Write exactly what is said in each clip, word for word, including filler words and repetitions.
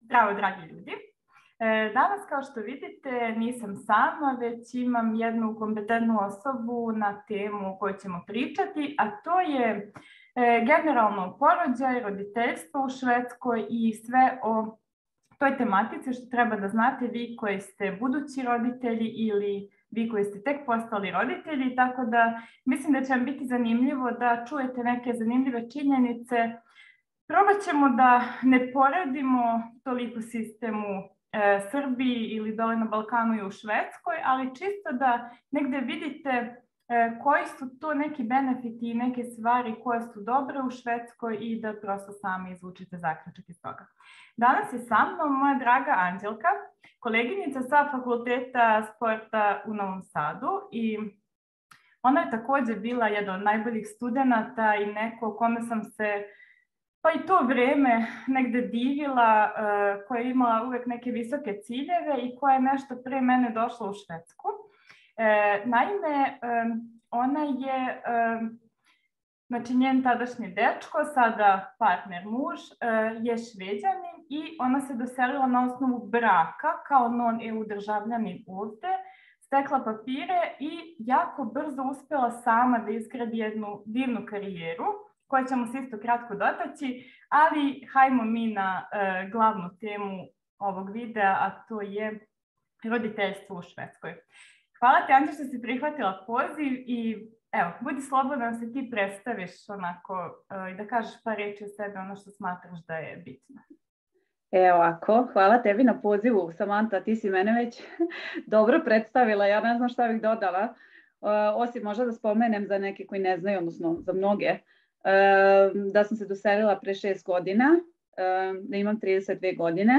Zdravo, dragi ljudi. Danas, kao što vidite, nisam sama, već imam jednu kompetentnu osobu na temu o kojoj ćemo pričati, a to je generalno porođaj, roditeljstvo u Švedskoj i sve o toj tematici što treba da znate vi koji ste budući roditelji ili vi koji ste tek postali roditelji, tako da mislim da će vam biti zanimljivo da čujete neke zanimljive činjenice. Probat ćemo da ne poredimo toliko sistemu e, Srbiji ili dole na Balkanu i u Švedskoj, ali čisto da negde vidite e, koji su to neki benefiti i neke stvari koje su dobre u Švedskoj i da prosto sami izvučite zaključak iz toga. Danas je sa mnom moja draga Anđelka, koleginica sa Fakulteta sporta u Novom Sadu i ona je također bila jedna od najboljih studenata i neko kome sam se pa i to vreme negde divila, uh, koja je imala uvek neke visoke ciljeve i koja je nešto pre mene došla u Švedsku. Uh, naime, um, ona je, um, znači njen tadašnji dečko, sada partner muž, uh, je Šveđanin i ona se doselila na osnovu braka kao non-E U državljanin ovde, stekla papire i jako brzo uspela sama da izgradi jednu divnu karijeru, koje ćemo se isto kratko dotaći, ali hajmo mi na e, glavnu temu ovog videa, a to je roditeljstvo u Švedskoj. Hvala ti, Anđe, što si prihvatila poziv i evo, budi slobodna da se ti predstaviš onako e, i da kažeš par reči o sebi, ono što smatraš da je bitno. Evo ako, hvala tebi na pozivu, Samanta, ti si mene već dobro predstavila, ja ne znam šta bih dodala, e, osim možda da spomenem za neke koji ne znaju, odnosno za mnoge, da sam se doselila pre šest godina, da imam trideset dve godine,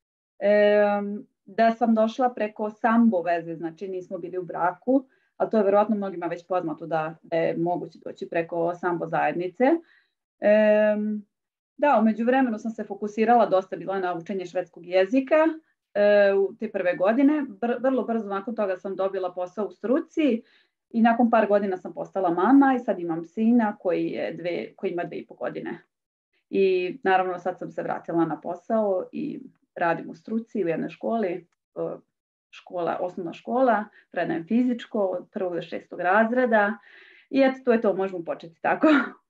da sam došla preko sambo veze, znači nismo bili u braku, ali to je verovatno mnogima već poznato da je moguće doći preko sambo zajednice. Da, umeđu vremenu sam se fokusirala dosta bila na učenje švedskog jezika u te prve godine, vrlo brzo nakon toga sam dobila posao u struci. I nakon par godina sam postala mama i sad imam sina koji, je dve, koji ima dve i po godine. I naravno sad sam se vratila na posao i radim u struci u jednoj školi, škola, osnovna škola, predajem fizičko od prvog do šestog razreda i eto to je to, možemo početi tako.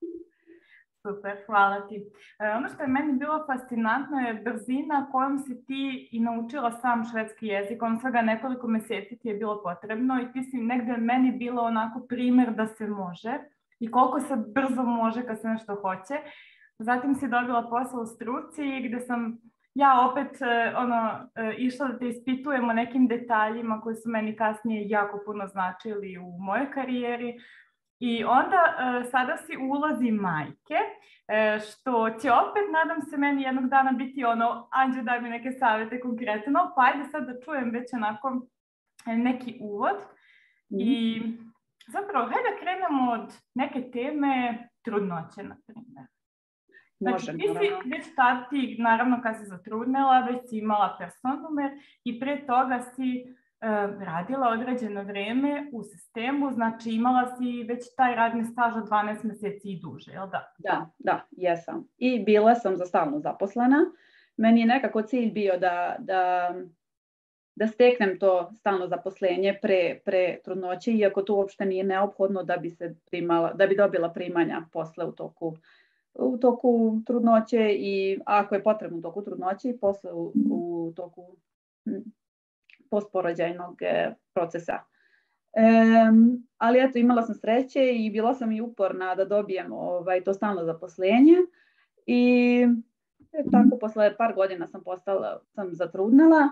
Super, hvala ti. E, ono što je meni bilo fascinantno je brzina kojom si ti i naučila sam švedski jezik. On svega nekoliko meseci ti je bilo potrebno i ti si negde meni bilo onako primer da se može i koliko se brzo može kad se nešto hoće. Zatim si dobila posao u struci gde sam ja opet e, ono, e, išla da te ispitujem o nekim detaljima koji su meni kasnije jako puno značili u mojoj karijeri. I onda e, sada si u ulozi majke, e, što će opet, nadam se, meni jednog dana biti ono, Anđe, daj mi neke savjete konkretno, pa ajde sad da čujem već onako neki uvod. Mm. I zapravo, hajde da krenemo od neke teme trudnoće, na primjer. Znači, ti si već tad ti, naravno, kad si zatrudnela, već si imala personumer i pre toga si radila određeno vreme u sistemu, znači imala si već taj radni staž od dvanaest meseci i duže, jel da? Da, da, jesam. I bila sam za stalno zaposlena. Meni je nekako cilj bio da, da, da steknem to stalno zaposlenje pre, pre trudnoće, iako to uopšte nije neophodno da bi se primala, da bi dobila primanja posle u toku, u toku trudnoće i ako je potrebno u toku trudnoće i posle u, u toku postporođajnog procesa. E, ali eto, imala sam sreće i bila sam i uporna da dobijem ovaj, to stalno zaposlenje i tako posle par godina sam postala, sam zatrudnela.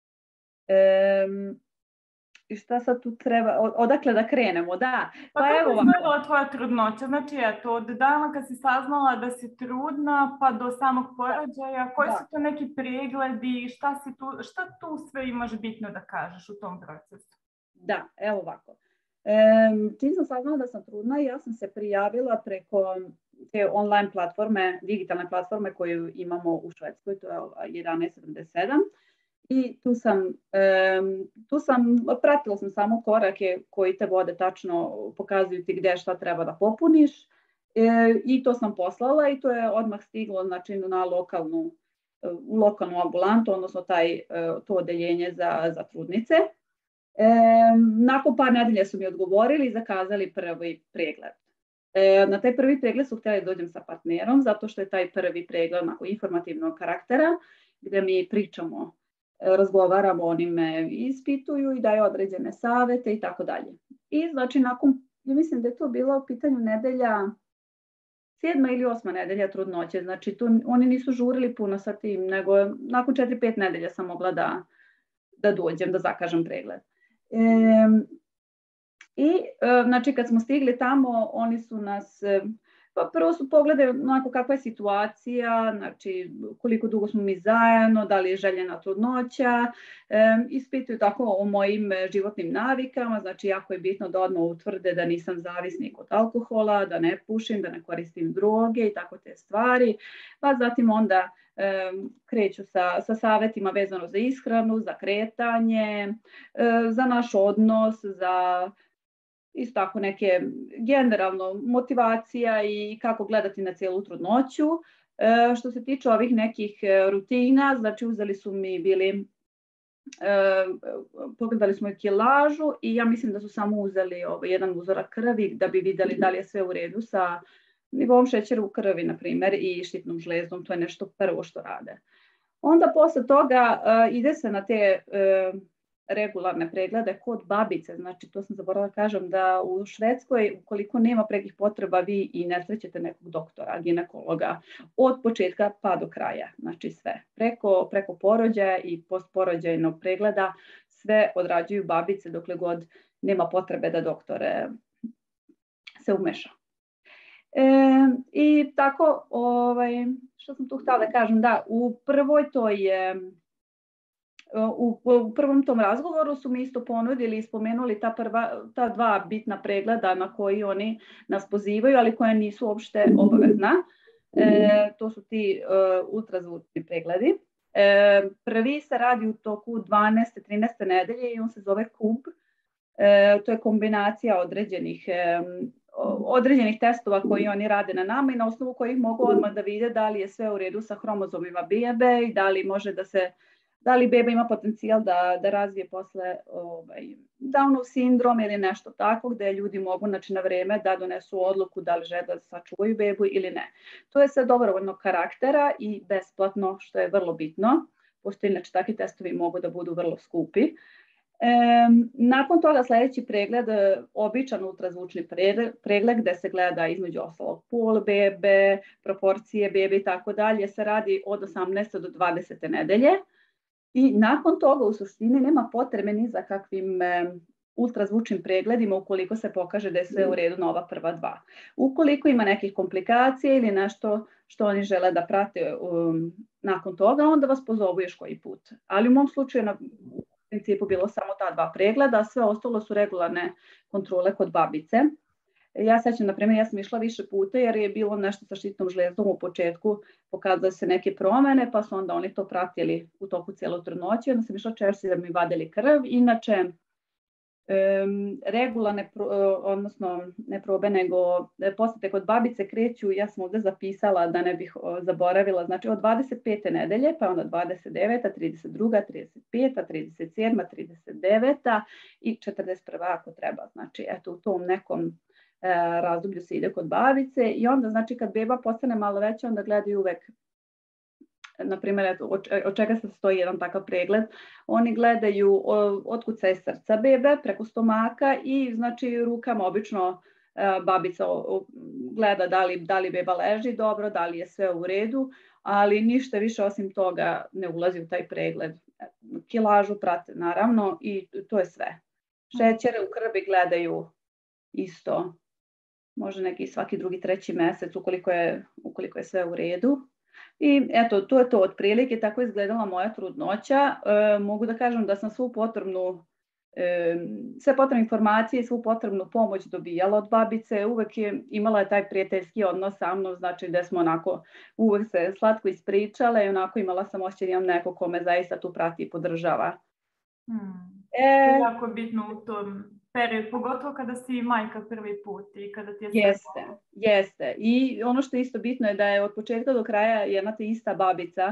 E, I šta sad tu treba, odakle da krenemo, da. Pa, pa kako je izgledala tvoja trudnoća? Znači, eto, od dana kad si saznala da si trudna pa do samog porođaja, koji da. Su to neki pregledi, šta, si tu, šta tu sve imaš bitno da kažeš u tom procesu? Da, evo ovako. E, čim sam saznala da sam trudna, ja sam se prijavila preko te online platforme, digitalne platforme koju imamo u Švedskoj, to je jedanaest sedamdeset sedam. I tu sam, um, tu sam, pratila sam samo korake koji te vode tačno, pokazuju ti gde šta treba da popuniš e, i to sam poslala i to je odmah stiglo znači, na lokalnu u lokalnu ambulantu, odnosno taj, to odeljenje za, za trudnice. E, nakon par nedelja su mi odgovorili i zakazali prvi pregled. E, na taj prvi pregled su htjeli da dođem sa partnerom, zato što je taj prvi pregled onako informativnog karaktera, gdje mi pričamo, razgovaramo, oni me ispituju i daju određene savete i tako dalje. I znači nakon, ja mislim da je to bila u pitanju nedelja, sedma ili osma nedelja trudnoće, znači tu, oni nisu žurili puno sa tim, nego nakon četiri pet nedelja sam mogla da, da dođem, da zakažem pregled. E, I e, znači kad smo stigli tamo, oni su nas, e, pa prvo su pogledali onako kakva je situacija, znači koliko dugo smo mi zajedno, da li je željena trudnoća, e, ispituju tako o mojim životnim navikama, znači jako je bitno da odmah utvrde da nisam zavisnik od alkohola, da ne pušim, da ne koristim droge i tako te stvari, pa zatim onda e, kreću sa, sa savjetima vezano za ishranu, za kretanje, e, za naš odnos, za isto tako neke generalno motivacija i kako gledati na cijelu trudnoću. E, što se tiče ovih nekih rutina, znači uzeli su mi bili, e, pogledali smo i kilažu i ja mislim da su samo uzeli ovaj, jedan uzorak krvi da bi vidjeli da li je sve u redu sa nivom šećera u krvi, na primjer, i štitnom žlezdom, to je nešto prvo što rade. Onda posle toga e, ide se na te e, regularne preglede kod babice, znači to sam zaboravila da kažem da u Švedskoj ukoliko nema prekih potreba vi i ne srećete nekog doktora, ginekologa od početka pa do kraja, znači sve, preko, preko porođaja i postporođajnog pregleda sve odrađuju babice dokle god nema potrebe da doktore se umeša. E, I tako, ovaj, što sam tu htjela da kažem, da u prvoj to je U, u prvom tom razgovoru su mi isto ponudili i spomenuli ta, prva, ta dva bitna pregleda na koji oni nas pozivaju, ali koje nisu uopšte obavezna. E, to su ti uh, ultrazvučni pregledi. E, prvi se radi u toku dvanaeste trinaeste nedelje i on se zove K U B. E, to je kombinacija određenih, e, određenih testova koji oni rade na nama i na osnovu kojih mogu odmah da vide da li je sve u redu sa hromozomima bebe i da li može da se da li beba ima potencijal da, da razvije posle ovaj, Downov sindrom ili nešto tako, gde ljudi mogu znači, na vreme da donesu odluku da li žele da sačuvaju bebu ili ne. To je sve dobrovoljnog karaktera i besplatno, što je vrlo bitno, pošto inače takvi testovi mogu da budu vrlo skupi. E, nakon toga sljedeći pregled, običan ultrazvučni pregled gde se gleda između ostalog pol bebe, proporcije bebe i tako dalje, se radi od osamnaeste do dvadesete nedelje. I nakon toga u suštini nema potrebe ni za kakvim e, ultrazvučnim pregledima ukoliko se pokaže da je sve u redu na ova prva dva. Ukoliko ima nekih komplikacija ili nešto što oni žele da prate um, nakon toga, onda vas pozovu još koji put. Ali u mom slučaju na u principu bilo samo ta dva pregleda, a sve ostalo su regularne kontrole kod babice. Ja sećam, na primjer, ja sam išla više puta jer je bilo nešto sa štitnom žlezdom u početku, pokazale se neke promene, pa su onda oni to pratili u toku cijelu trudnoće, onda sam išla češće da mi vadili krv. Inače, um, regularne, odnosno ne probe, nego posete kod babice kreću, ja sam ovdje zapisala da ne bih zaboravila, znači od dvadeset pete nedelje, pa onda dvadeset deveta, trideset druga, trideset peta, trideset sedma, trideset deveta i četrdeset prva ako treba, znači eto u tom nekom razdoblju se ide kod babice i onda znači kad beba postane malo veća onda gledaju uvek, na primjer od čega se stoji jedan takav pregled, oni gledaju otkucaj srca bebe preko stomaka i znači rukama obično babica gleda da li, da li beba leži dobro, da li je sve u redu, ali ništa više osim toga ne ulazi u taj pregled. Kilažu prate naravno i to je sve. Šećere u krvi gledaju isto, može neki svaki drugi, treći mjesec ukoliko je, ukoliko je sve u redu. I eto, to je to otprilike, tako je izgledala moja trudnoća. E, mogu da kažem da sam svu potrebnu, e, sve potrebne informacije i svu potrebnu pomoć dobijala od babice. Uvek je imala je taj prijateljski odnos sa mnom, znači da smo onako uvek se slatko ispričale i onako imala sam osjećaj da imam neko ko me zaista tu prati i podržava. Hmm. E, to je jako bitno u tom period, pogotovo kada si majka prvi put i kada ti je sve... Jeste, jeste. I ono što je isto bitno je da je od početka do kraja jedna te ista babica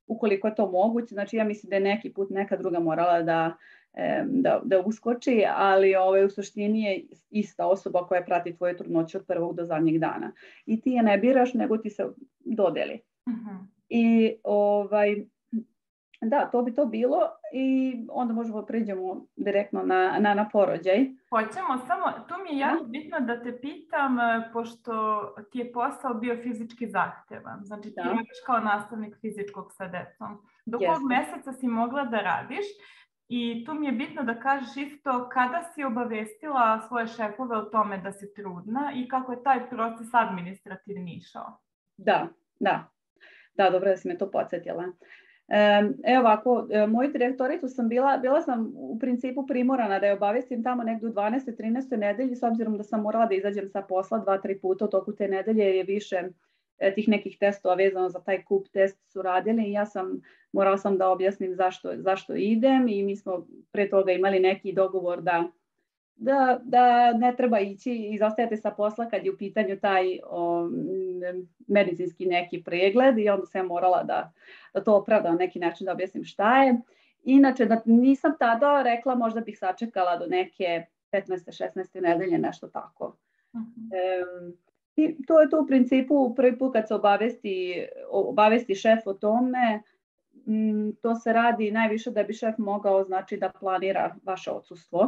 ukoliko je to moguće. Znači ja mislim da je neki put neka druga morala da, da, da uskoči, ali ovaj, u suštini je ista osoba koja prati tvoju trudnoću od prvog do zadnjeg dana. I ti je ne biraš, nego ti se dodeli. Uh-huh. I ovaj, da, to bi to bilo i onda možemo pređemo direktno na, na, na porođaj. Hoćemo, samo, tu mi je jako bitno da te pitam, pošto ti je posao bio fizički zahtevan, znači ti radiš kao nastavnik fizičkog sa decom. Do kog meseca si mogla da radiš i tu mi je bitno da kažeš isto kada si obavestila svoje šefove o tome da si trudna i kako je taj proces administrativni išao. Da, da, da, dobro da si me to podsjetila. Evo ovako, moju direktoricu sam bila, bila sam u principu primorana da je obavestim tamo negdje u dvanaestoj trinaestoj nedelji, s obzirom da sam morala da izađem sa posla dva, tri puta u toku te nedelje, jer je više tih nekih testova vezano za taj kup test su radili i ja sam, morala sam da objasnim zašto, zašto idem i mi smo pre toga imali neki dogovor da Da, da ne treba ići i izostajati sa posla kad je u pitanju taj o, medicinski neki pregled i onda sam morala da, da to opravda na neki način da objasnim šta je. Inače, da nisam tada rekla, možda bih sačekala do neke petnaeste šesnaeste nedelje, nešto tako. Uh-huh. E, i to je to u principu prvi put kad se obavesti, obavesti šef o tome, m, to se radi najviše da bi šef mogao znači da planira vaše odsustvo,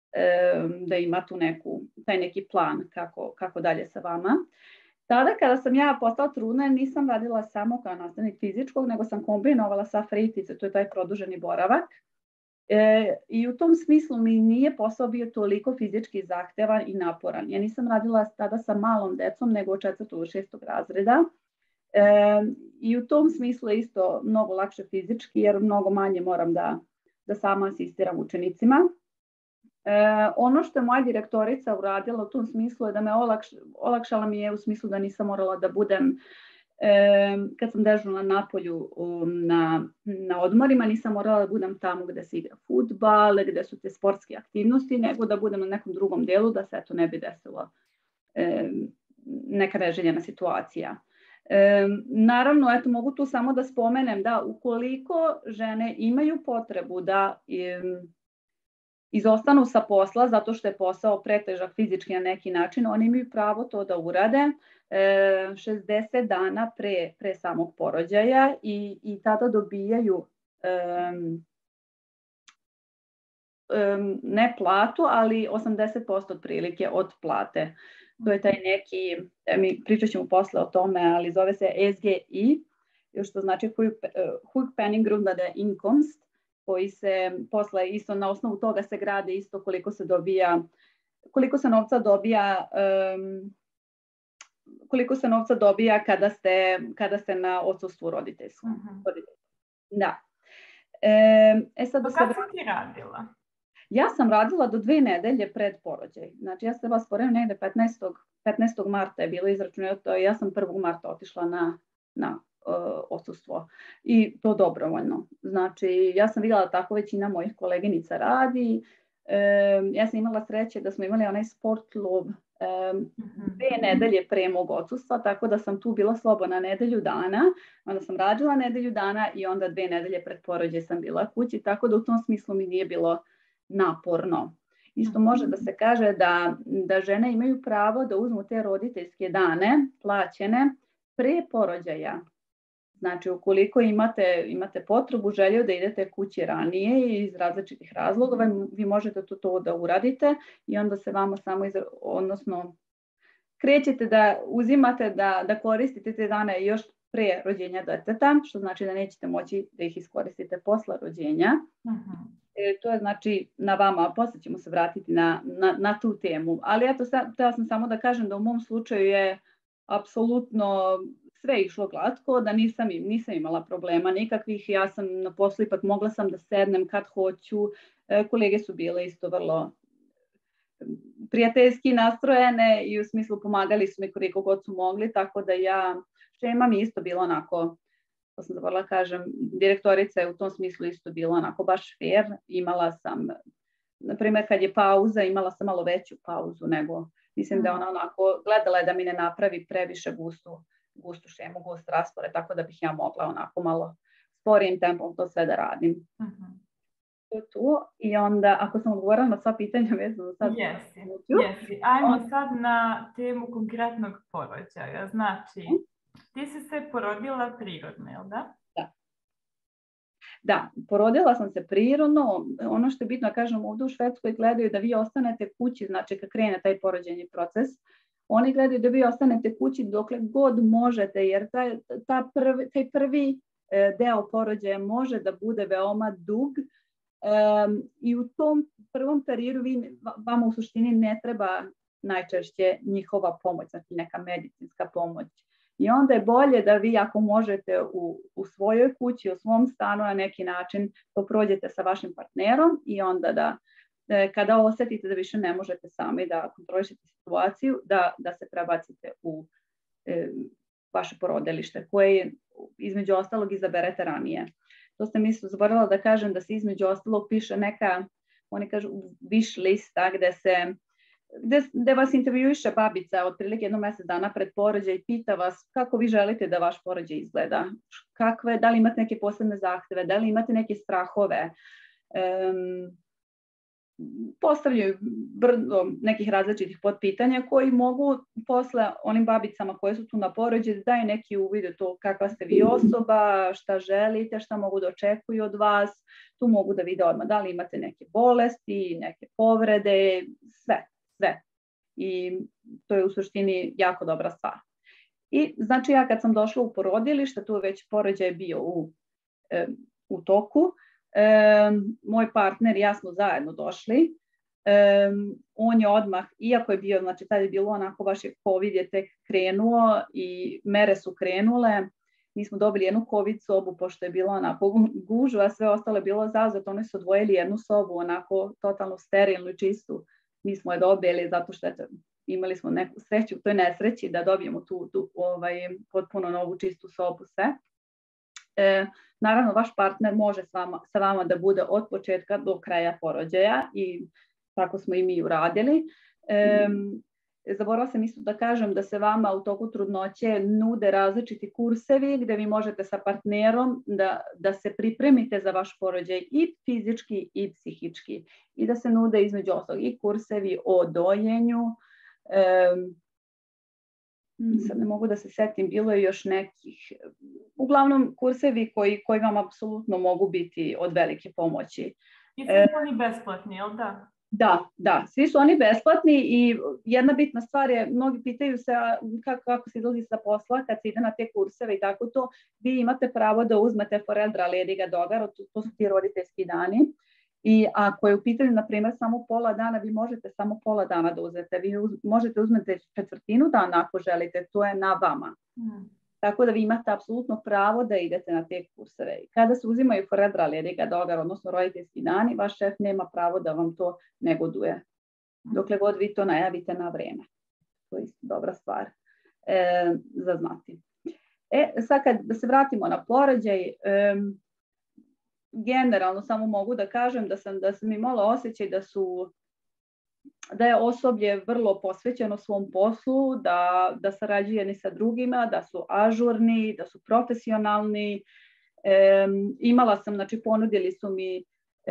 da ima tu neku, taj neki plan kako, kako dalje sa vama. Tada kada sam ja postala trudna, nisam radila samo kao nastavnik fizičkog, nego sam kombinovala sa fritice, to je taj produženi boravak. E, I u tom smislu mi nije posao bio toliko fizički zahtevan i naporan. Ja nisam radila tada sa malom decom, nego od četvrtog do šestog razreda. E, I u tom smislu je isto mnogo lakše fizički, jer mnogo manje moram da, da sama asistiram učenicima. E, ono što je moja direktorica uradila u tom smislu je da me olakš, olakšala mi je u smislu da nisam morala da budem, e, kad sam dežurna na polju um, na, na odmorima, nisam morala da budem tamo gde se igra fudbal, gde su te sportske aktivnosti, nego da budem na nekom drugom delu da se to ne bi desilo e, neka neželjena situacija. E, naravno, eto, mogu tu samo da spomenem da ukoliko žene imaju potrebu da e, izostanu sa posla zato što je posao pretežak fizički na neki način, oni imaju pravo to da urade e, šezdeset dana pre, pre samog porođaja i, i tada dobijaju um, um, ne platu, ali osamdeset posto otprilike od plate. To je taj neki, mi pričat ćemo posle o tome, ali zove se S G I, što znači sjukpenninggrundande inkomst, koji se posle isto na osnovu toga se grade isto koliko se dobija, koliko se novca dobija, um, koliko se novca dobija kada ste, kada ste na odsustvu roditeljskom. Uh-huh. Da. E, e sad pa kad si ti radila? Ja sam radila do dve nedelje pred porođaj. Znači ja se vas poredim negde petnaestog marta je bilo izračunato, ja sam prvog marta otišla na, na odsustvo i to dobrovoljno. Znači, ja sam vidjela da tako većina mojih koleginica radi. E, ja sam imala sreće da smo imali onaj sport klub e, dve nedelje pre mog odsustva, tako da sam tu bila slobodna nedelju dana, onda sam radila nedelju dana i onda dve nedelje pred porođaj sam bila kući, tako da u tom smislu mi nije bilo naporno. Isto može da se kaže da, da žene imaju pravo da uzmu te roditeljske dane plaćene pre porođaja. Znači, ukoliko imate, imate potrebu, želju da idete kući ranije iz različitih razloga, vi možete to, to da uradite i onda se vama samo, izra, odnosno, krećete da uzimate, da, da koristite te dane još pre rođenja deteta, što znači da nećete moći da ih iskoristite posle rođenja. Uh-huh. E, to je znači na vama, posle ćemo se vratiti na, na, na tu temu. Ali eto, htjela sam samo da kažem da u mom slučaju je apsolutno sve išlo glatko, da nisam, nisam imala problema nikakvih, ja sam na poslu ipak mogla sam da sednem kad hoću, e, kolege su bile isto vrlo prijateljski nastrojene i u smislu pomagali su mi koliko god su mogli, tako da ja, šema mi isto bilo onako, to sam zaboravila kažem, direktorica je u tom smislu isto bilo onako baš fair, imala sam, na primjer kad je pauza, imala sam malo veću pauzu nego, mislim da ona onako gledala je da mi ne napravi previše gustu, gustu šemu, gust raspore, tako da bih ja mogla onako malo sporijim tempom to sve da radim. Uh-huh. To je to. I onda, ako sam odgovorila na sva pitanja vezano sad... Jesi, jesi. Ajmo on... sad na temu konkretnog porođaja. Znači, ti si se porodila prirodno, jel da? Da. Da, porodila sam se prirodno. Ono što je bitno, kažem, ovdje u Švedskoj gledaju da vi ostanete kući, znači kad krene taj porođajni proces, oni gledaju da vi ostanete kući dokle god možete, jer taj, ta prvi, taj prvi deo porođaja može da bude veoma dug. Um, I u tom prvom periodu vi, vama u suštini ne treba najčešće njihova pomoć, znači neka medicinska pomoć. I onda je bolje da vi ako možete u, u svojoj kući, u svom stanu na neki način to prođete sa vašim partnerom i onda da kada osjetite da više ne možete sami da kontrolišete situaciju, da, da se prebacite u e, vaše porodilište koje je između ostalog izaberete ranije. To sam isto zaboravila da kažem da se između ostalog piše neka, oni kažu wish lista gde se gde, gde vas intervjuiše babica otprilike jedno mjesec dana pred porođaj i pita vas kako vi želite da vaš porođaj izgleda, kakve, da li imate neke posebne zahteve, da li imate neke strahove, um, postavljaju brdo nekih različitih potpitanja koji mogu posle onim babicama koje su tu na porođaju daju neki uvid u to kakva ste vi osoba, šta želite, šta mogu da očekuju od vas. Tu mogu da vide odmah da li imate neke bolesti, neke povrede, sve, sve. I to je u suštini jako dobra stvar. I znači ja kad sam došla u porodilište, tu već porođaj bio u, u toku. Um, moj partner i ja smo zajedno došli. Um, on je odmah, iako je bio, znači tada je bilo onako baš je COVID je tek krenuo i mere su krenule, mi smo dobili jednu COVID sobu pošto je bilo onako gužva, a sve ostalo je bilo zauzeto, oni su odvojili jednu sobu onako totalno sterilnu i čistu. Mi smo je dobili zato što eto, imali smo neku sreću u toj nesreći da dobijemo tu, tu ovaj, potpuno novu čistu sobu sve. E, naravno, vaš partner može s vama, sa vama da bude od početka do kraja porođaja i tako smo i mi uradili. E, zaboravila sam isto da kažem da se vama u toku trudnoće nude različiti kursevi gde vi možete sa partnerom da, da se pripremite za vaš porođaj i fizički i psihički i da se nude između ostalog i kursevi o dojenju. E, sad ne mogu da se setim, bilo je još nekih, uglavnom kursevi koji, koji vam apsolutno mogu biti od velike pomoći. I svi su oni besplatni, jel da? Da, da, svi su oni besplatni i jedna bitna stvar je, mnogi pitaju se kako, kako se izlazi sa posla kad se ide na te kurseve i tako to, vi imate pravo da uzmete foreldralediga dagar, to su ti roditeljski dani. I ako je u pitanju, na primjer, samo pola dana, vi možete samo pola dana da uzmete. Vi uz, možete uzmete četvrtinu dana ako želite, to je na vama. Mm. Tako da vi imate apsolutno pravo da idete na te kurseve. Kada se uzimaju foreldralediga dagar, odnosno roditeljski dani, vaš šef nema pravo da vam to negoduje. Dokle god vi to najavite na vreme. To je dobra stvar e, za znati. E, sad kad da se vratimo na porođaj, e, generalno samo mogu da kažem da sam, da sam imala osjećaj da su da je osoblje vrlo posvećeno svom poslu, da, da sarađuje jedni sa drugima, da su ažurni, da su profesionalni. E, imala sam, znači ponudili su mi e,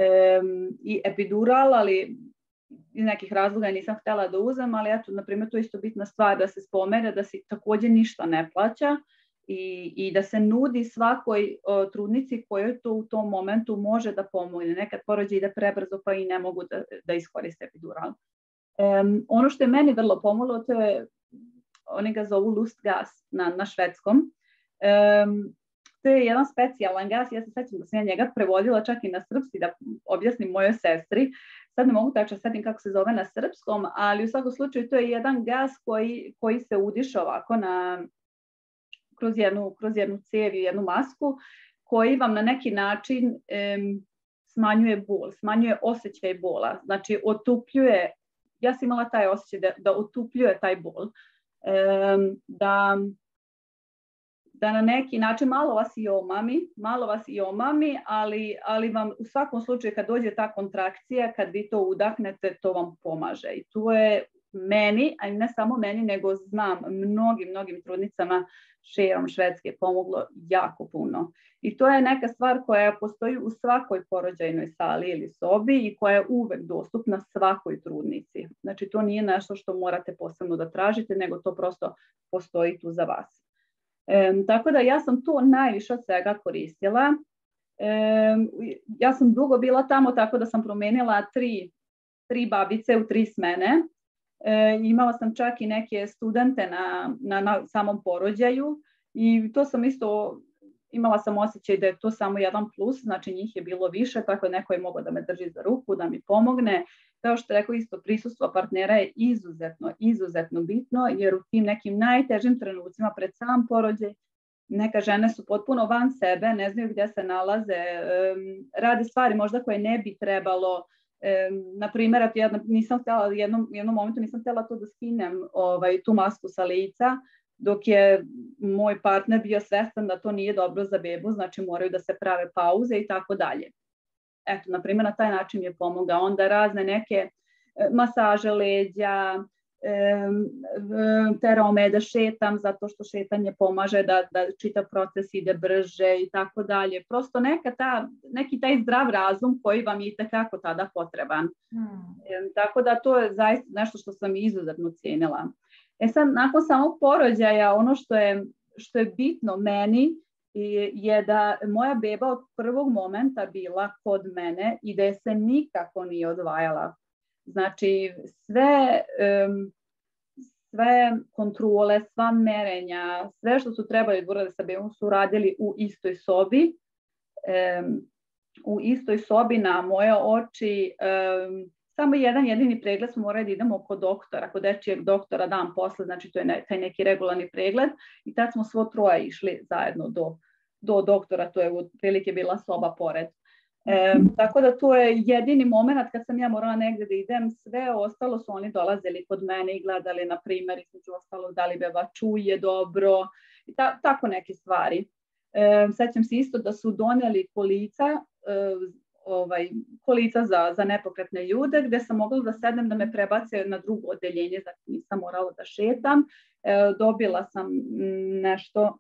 i epidural, ali iz nekih razloga nisam htjela da uzem, ali eto, na primjer, to je isto bitna stvar da se spomene, da se također ništa ne plaća. I, i da se nudi svakoj o, trudnici kojoj to u tom momentu može da pomogne. Nekad porođaj ide prebrzo pa i ne mogu da, da iskoriste epidural. Um, ono što je meni vrlo pomoglo, to je, oni ga zovu lustgas na, na švedskom. Um, to je jedan specijalan gas, ja se sećam da sam ja njega prevodila čak i na srpski da objasnim mojoj sestri. Sad ne mogu tačno setim kako se zove na srpskom, ali u svakom slučaju to je jedan gas koji, koji se udiše ovako na Kroz jednu, kroz jednu cev i jednu masku, koji vam na neki način um, smanjuje bol, smanjuje osjećaj bola. Znači, otupljuje, ja sam imala taj osjećaj da, da otupljuje taj bol, um, da, da na neki način malo vas i omami, malo vas i omami, ali, ali vam u svakom slučaju kad dođe ta kontrakcija, kad vi to udahnete, to vam pomaže. I tu je meni, a ne samo meni, nego znam mnogim, mnogim trudnicama širom Švedske pomoglo jako puno. I to je neka stvar koja postoji u svakoj porođajnoj sali ili sobi i koja je uvek dostupna svakoj trudnici. Znači to nije nešto što morate posebno da tražite, nego to prosto postoji tu za vas. E, tako da ja sam to najviše od svega koristila. E, ja sam dugo bila tamo, tako da sam promenila tri, tri babice u tri smene. E, imala sam čak i neke studente na, na, na samom porođaju i to sam isto, imala sam osjećaj da je to samo jedan plus, znači njih je bilo više, tako da neko je mogao da me drži za ruku, da mi pomogne. Kao što rekao, isto prisustvo partnera je izuzetno, izuzetno bitno, jer u tim nekim najtežim trenucima pred sam porođaj neka žene su potpuno van sebe, ne znaju gdje se nalaze, um, rade stvari možda koje ne bi trebalo. E, na primjer, ja nisam htjela, jednom, jednom momentu nisam htjela to da skinem ovaj, tu masku sa lica, dok je moj partner bio svestan da to nije dobro za bebu, znači moraju da se prave pauze i tako dalje. Eto, na primjer, na taj način je pomogao. Onda razne neke masaže leđa, terao me da šetam zato što šetanje pomaže da, da čitav proces ide brže i tako dalje. Prosto neka ta, neki taj zdrav razum koji vam je itekako tada potreban. Hmm. E, tako da to je zaista nešto što sam izuzetno cijenila. E sad, nakon samog porođaja, ono što je, što je bitno meni je da moja beba od prvog momenta bila kod mene i da je se nikako nije odvajala. Znači, sve, um, sve kontrole, sva merenja, sve što su trebali da urade sa bebom su radili u istoj sobi. Um, u istoj sobi na moje oči. Um, samo jedan jedini pregled smo morali da idemo kod doktora, kod dečijeg doktora dan posle, znači to je ne, taj neki regularni pregled. I tad smo svo troje išli zajedno do, do doktora, to je otprilike bila soba pored. E, tako da to je jedini moment kad sam ja morala negdje da idem, sve ostalo su oni dolazili kod mene i gledali, na primjer, između ostalog da li beba čuje dobro i ta, tako neke stvari. E, sećam se isto da su doneli kolica, e, ovaj, kolica za, za nepokretne ljude gdje sam mogla da sedem da me prebace na drugo odeljenje, znači nisam morala da šetam. E, dobila sam nešto,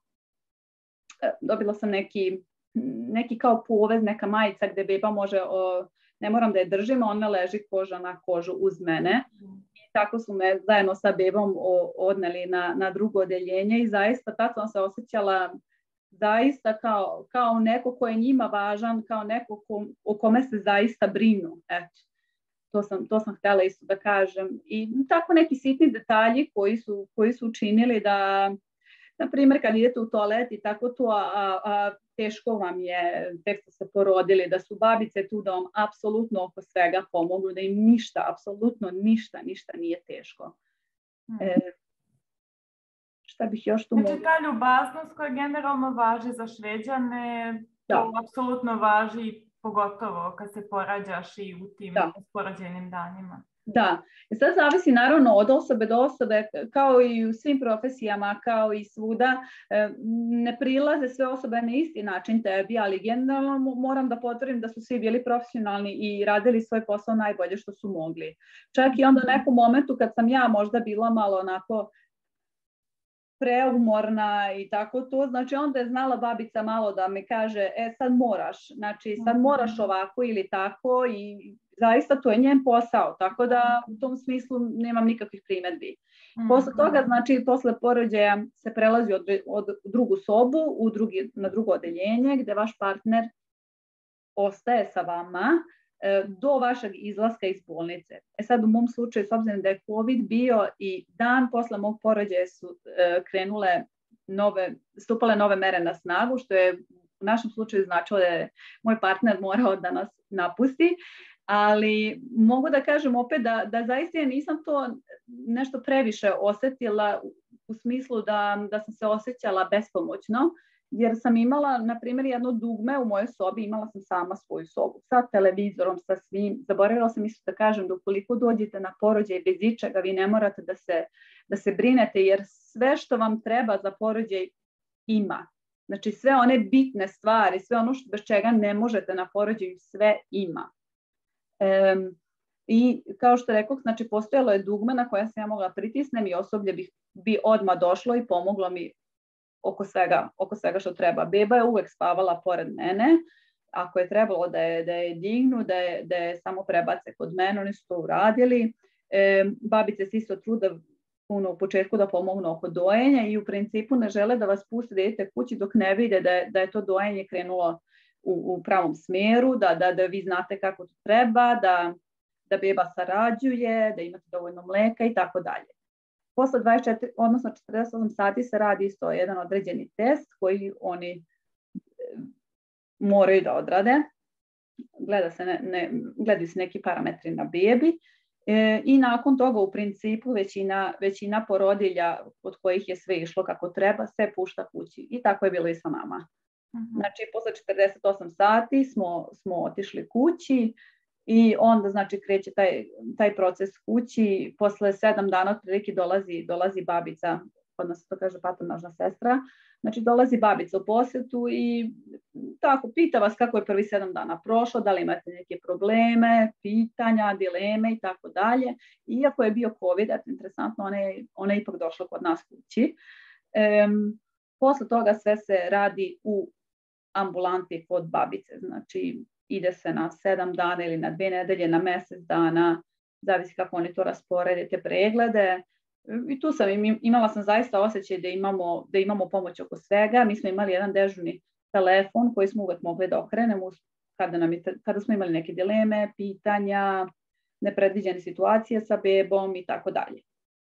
e, dobila sam neki neki kao povez, neka majica gdje beba može, o, ne moram da je držim, ona leži koža na kožu uz mene. I tako su me zajedno sa bebom o, odneli na, na drugo odeljenje i zaista tad sam se osjećala zaista kao, kao neko ko je njima važan, kao neko ko, o kome se zaista brinu. Eto, to sam, to sam htjela isto da kažem. I tako neki sitni detalji koji su, koji su učinili da, na primjer, kad idete u toalet i tako to, a, a teško vam je, tek ste se porodili, da su babice tu da vam apsolutno oko svega pomogu, da im ništa, apsolutno ništa, ništa nije teško. Hmm. E, šta bih još tu mogla? Znači ta ljubaznost koja generalno važi za Šveđane, da. To apsolutno važi pogotovo kad se porađaš i u tim porođajnim danima. Da, sad zavisi naravno od osobe do osobe, kao i u svim profesijama, kao i svuda, ne prilaze sve osobe na isti način tebi, ali generalno moram da potvrdim da su svi bili profesionalni i radili svoj posao najbolje što su mogli. Čak i onda u nekom momentu kad sam ja možda bila malo onako preumorna i tako to, znači onda je znala babica malo da mi kaže, e sad moraš, znači sad moraš ovako ili tako i zaista to je njen posao, tako da u tom smislu nemam nikakvih primjedbi. Mm-hmm. Posle toga, znači posle porođaja se prelazi od, od drugu sobu u drugi, na drugo odeljenje gdje vaš partner ostaje sa vama e, do vašeg izlaska iz bolnice. E sad u mom slučaju, s obzirom da je COVID bio i dan posle mog porođaja su e, krenule nove, stupale nove mere na snagu, što je u našem slučaju značilo da je moj partner morao da nas napusti. Ali mogu da kažem opet da, da zaista nisam to nešto previše osjetila u smislu da, da sam se osjećala bespomoćno, jer sam imala, na primjer, jedno dugme u mojoj sobi, imala sam sama svoju sobu sa televizorom, sa svim. Zaboravila sam isto da kažem da ukoliko dođete na porođaj bez ičega, vi ne morate da se, da se brinete, jer sve što vam treba za porođaj ima. Znači sve one bitne stvari, sve ono što, bez čega ne možete na porođaju, sve ima. Um, I kao što rekao, znači postojalo je dugme na koja sam ja mogla pritisnem i osoblje bi, bi odmah došlo i pomoglo mi oko svega, oko svega što treba. Beba je uvek spavala pored mene. Ako je trebalo da je, da je dignu, da je, da je samo prebace kod mene, oni su to uradili. E, babice se isto trude puno u početku da pomognu oko dojenja i u principu ne žele da vas puste da idete kući dok ne vide da je, da je to dojenje krenulo u, u pravom smjeru, da, da, da vi znate kako to treba, da, da beba sarađuje, da imate dovoljno mleka i tako dalje. Posle dvadeset četiri, odnosno četrdeset osam sati se radi isto jedan određeni test koji oni moraju da odrade. Gleda se, ne, ne, gledaju se neki parametri na bebi e, i nakon toga u principu većina, većina porodilja od kojih je sve išlo kako treba se pušta kući. I tako je bilo i sa nama. Uh-huh. Znači posle četrdeset osam sati smo, smo otišli kući i onda znači kreće taj, taj proces kući. Posle sedam dana otprilike dolazi, dolazi babica, kod nas to kaže patronažna sestra, znači dolazi babica u posjetu i tako pita vas kako je prvi sedam dana prošlo, da li imate neke probleme, pitanja, dileme i tako dalje. Iako je bio COVID, interesantno, ona je, ona je ipak došla kod nas kući. E, posle toga sve se radi u ambulanti kod babice, znači ide se na sedam dana ili na dve nedelje, na mjesec dana, zavisi kako oni to rasporede, te preglede. I tu sam imala sam zaista osjećaj da imamo, da imamo pomoć oko svega. Mi smo imali jedan dežurni telefon koji smo uvek mogli da okrenemo kada, nam je, kada smo imali neke dileme, pitanja, nepredviđene situacije sa bebom i tako dalje.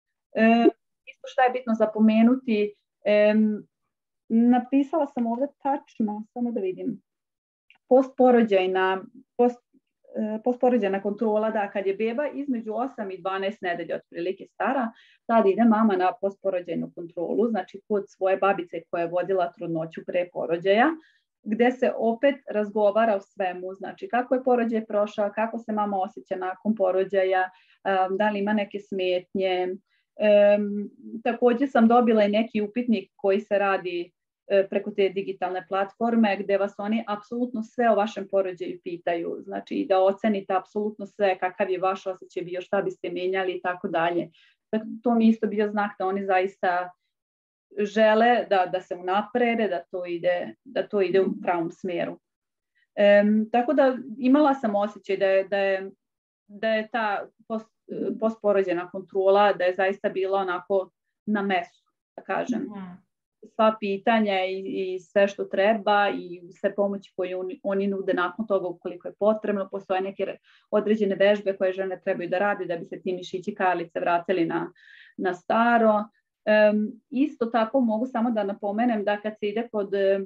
Isto što je bitno zapomenuti, e, napisala sam ovdje tačno, samo da vidim, postporođajna, post, postporođajna kontrola, da kad je beba između osam i dvanaest nedelja otprilike stara, tad ide mama na postporođajnu kontrolu, znači kod svoje babice koja je vodila trudnoću pre porođaja, gde se opet razgovara o svemu, znači kako je porođaj prošao, kako se mama osjeća nakon porođaja, da li ima neke smetnje. Um, također sam dobila i neki upitnik koji se radi preko te digitalne platforme gde vas oni apsolutno sve o vašem porođaju pitaju, znači i da ocenite apsolutno sve, kakav je vaš osjećaj bio, šta biste menjali i tako dalje. To mi isto bio znak da oni zaista žele da, da se unaprede, da to ide, da to ide u pravom smjeru. Um, tako da imala sam osjećaj da je, da je, da je ta post, postporođajna kontrola, da je zaista bila onako na mestu, da kažem. Mm. Sva pitanja i, i sve što treba i sve pomoći koje oni, oni nude nakon toga ukoliko je potrebno. Postoje neke određene vežbe koje žene trebaju da radi da bi se ti mišići karlice vratili na, na staro. Um, isto tako mogu samo da napomenem da kad se ide kod e,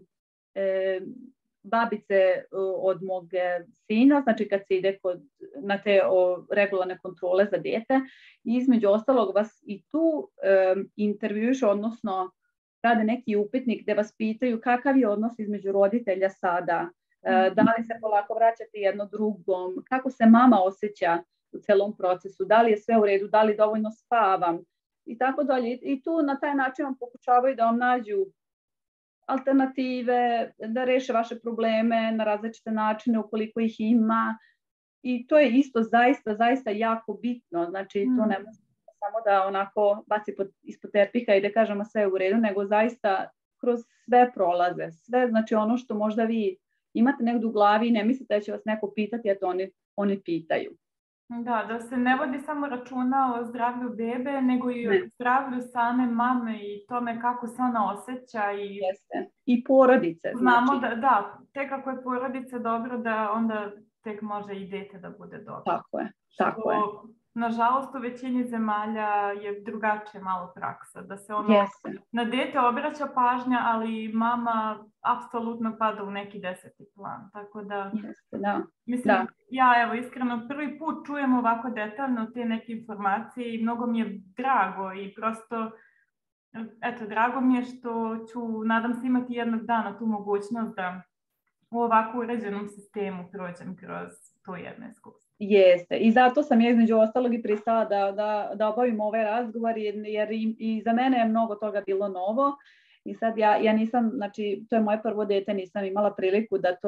babice od mog sina, znači kad se ide kod, na te o, regularne kontrole za dete, između ostalog vas i tu e, intervjuš, odnosno rade neki upitnik gde vas pitaju kakav je odnos između roditelja sada, da li se polako vraćate jedno drugom, kako se mama osjeća u celom procesu, da li je sve u redu, da li dovoljno spavam i tako dalje. I tu na taj način vam pokušavaju da vam nađu alternative, da reše vaše probleme na različite načine ukoliko ih ima. I to je isto zaista, zaista jako bitno. Znači to ne može samo da onako baci pod, ispod tepiha i da kažemo sve u redu, nego zaista kroz sve prolaze. Sve, znači ono što možda vi imate negdje u glavi i ne mislite da će vas neko pitati, a to oni, oni pitaju. Da, da se ne vodi samo računa o zdravlju bebe, nego i o zdravlju same mame i tome kako se ona osjeća. I, Jeste. I porodice. Znamo znači. da, da, tek ako je porodica dobro, da onda tek može i dete da bude dobro. Tako je, tako što, je. Nažalost, u većini zemalja je drugačije malo praksa, da se ono Jeste. na dete obraća pažnja, ali mama apsolutno pada u neki deseti plan. Tako da, Jeste, da. mislim, da. ja evo iskreno prvi put čujem ovako detaljno te neke informacije i mnogo mi je drago i prosto, eto, drago mi je što ću, nadam se, imati jednog dana tu mogućnost da u ovako uređenom sistemu prođem kroz to jedno iskustvo. Jeste. I zato sam ja između ostalog i pristala da, da, da obavim ovaj razgovor, jer, jer i, i za mene je mnogo toga bilo novo. I sad ja, ja nisam, znači to je moje prvo dete, nisam imala priliku da to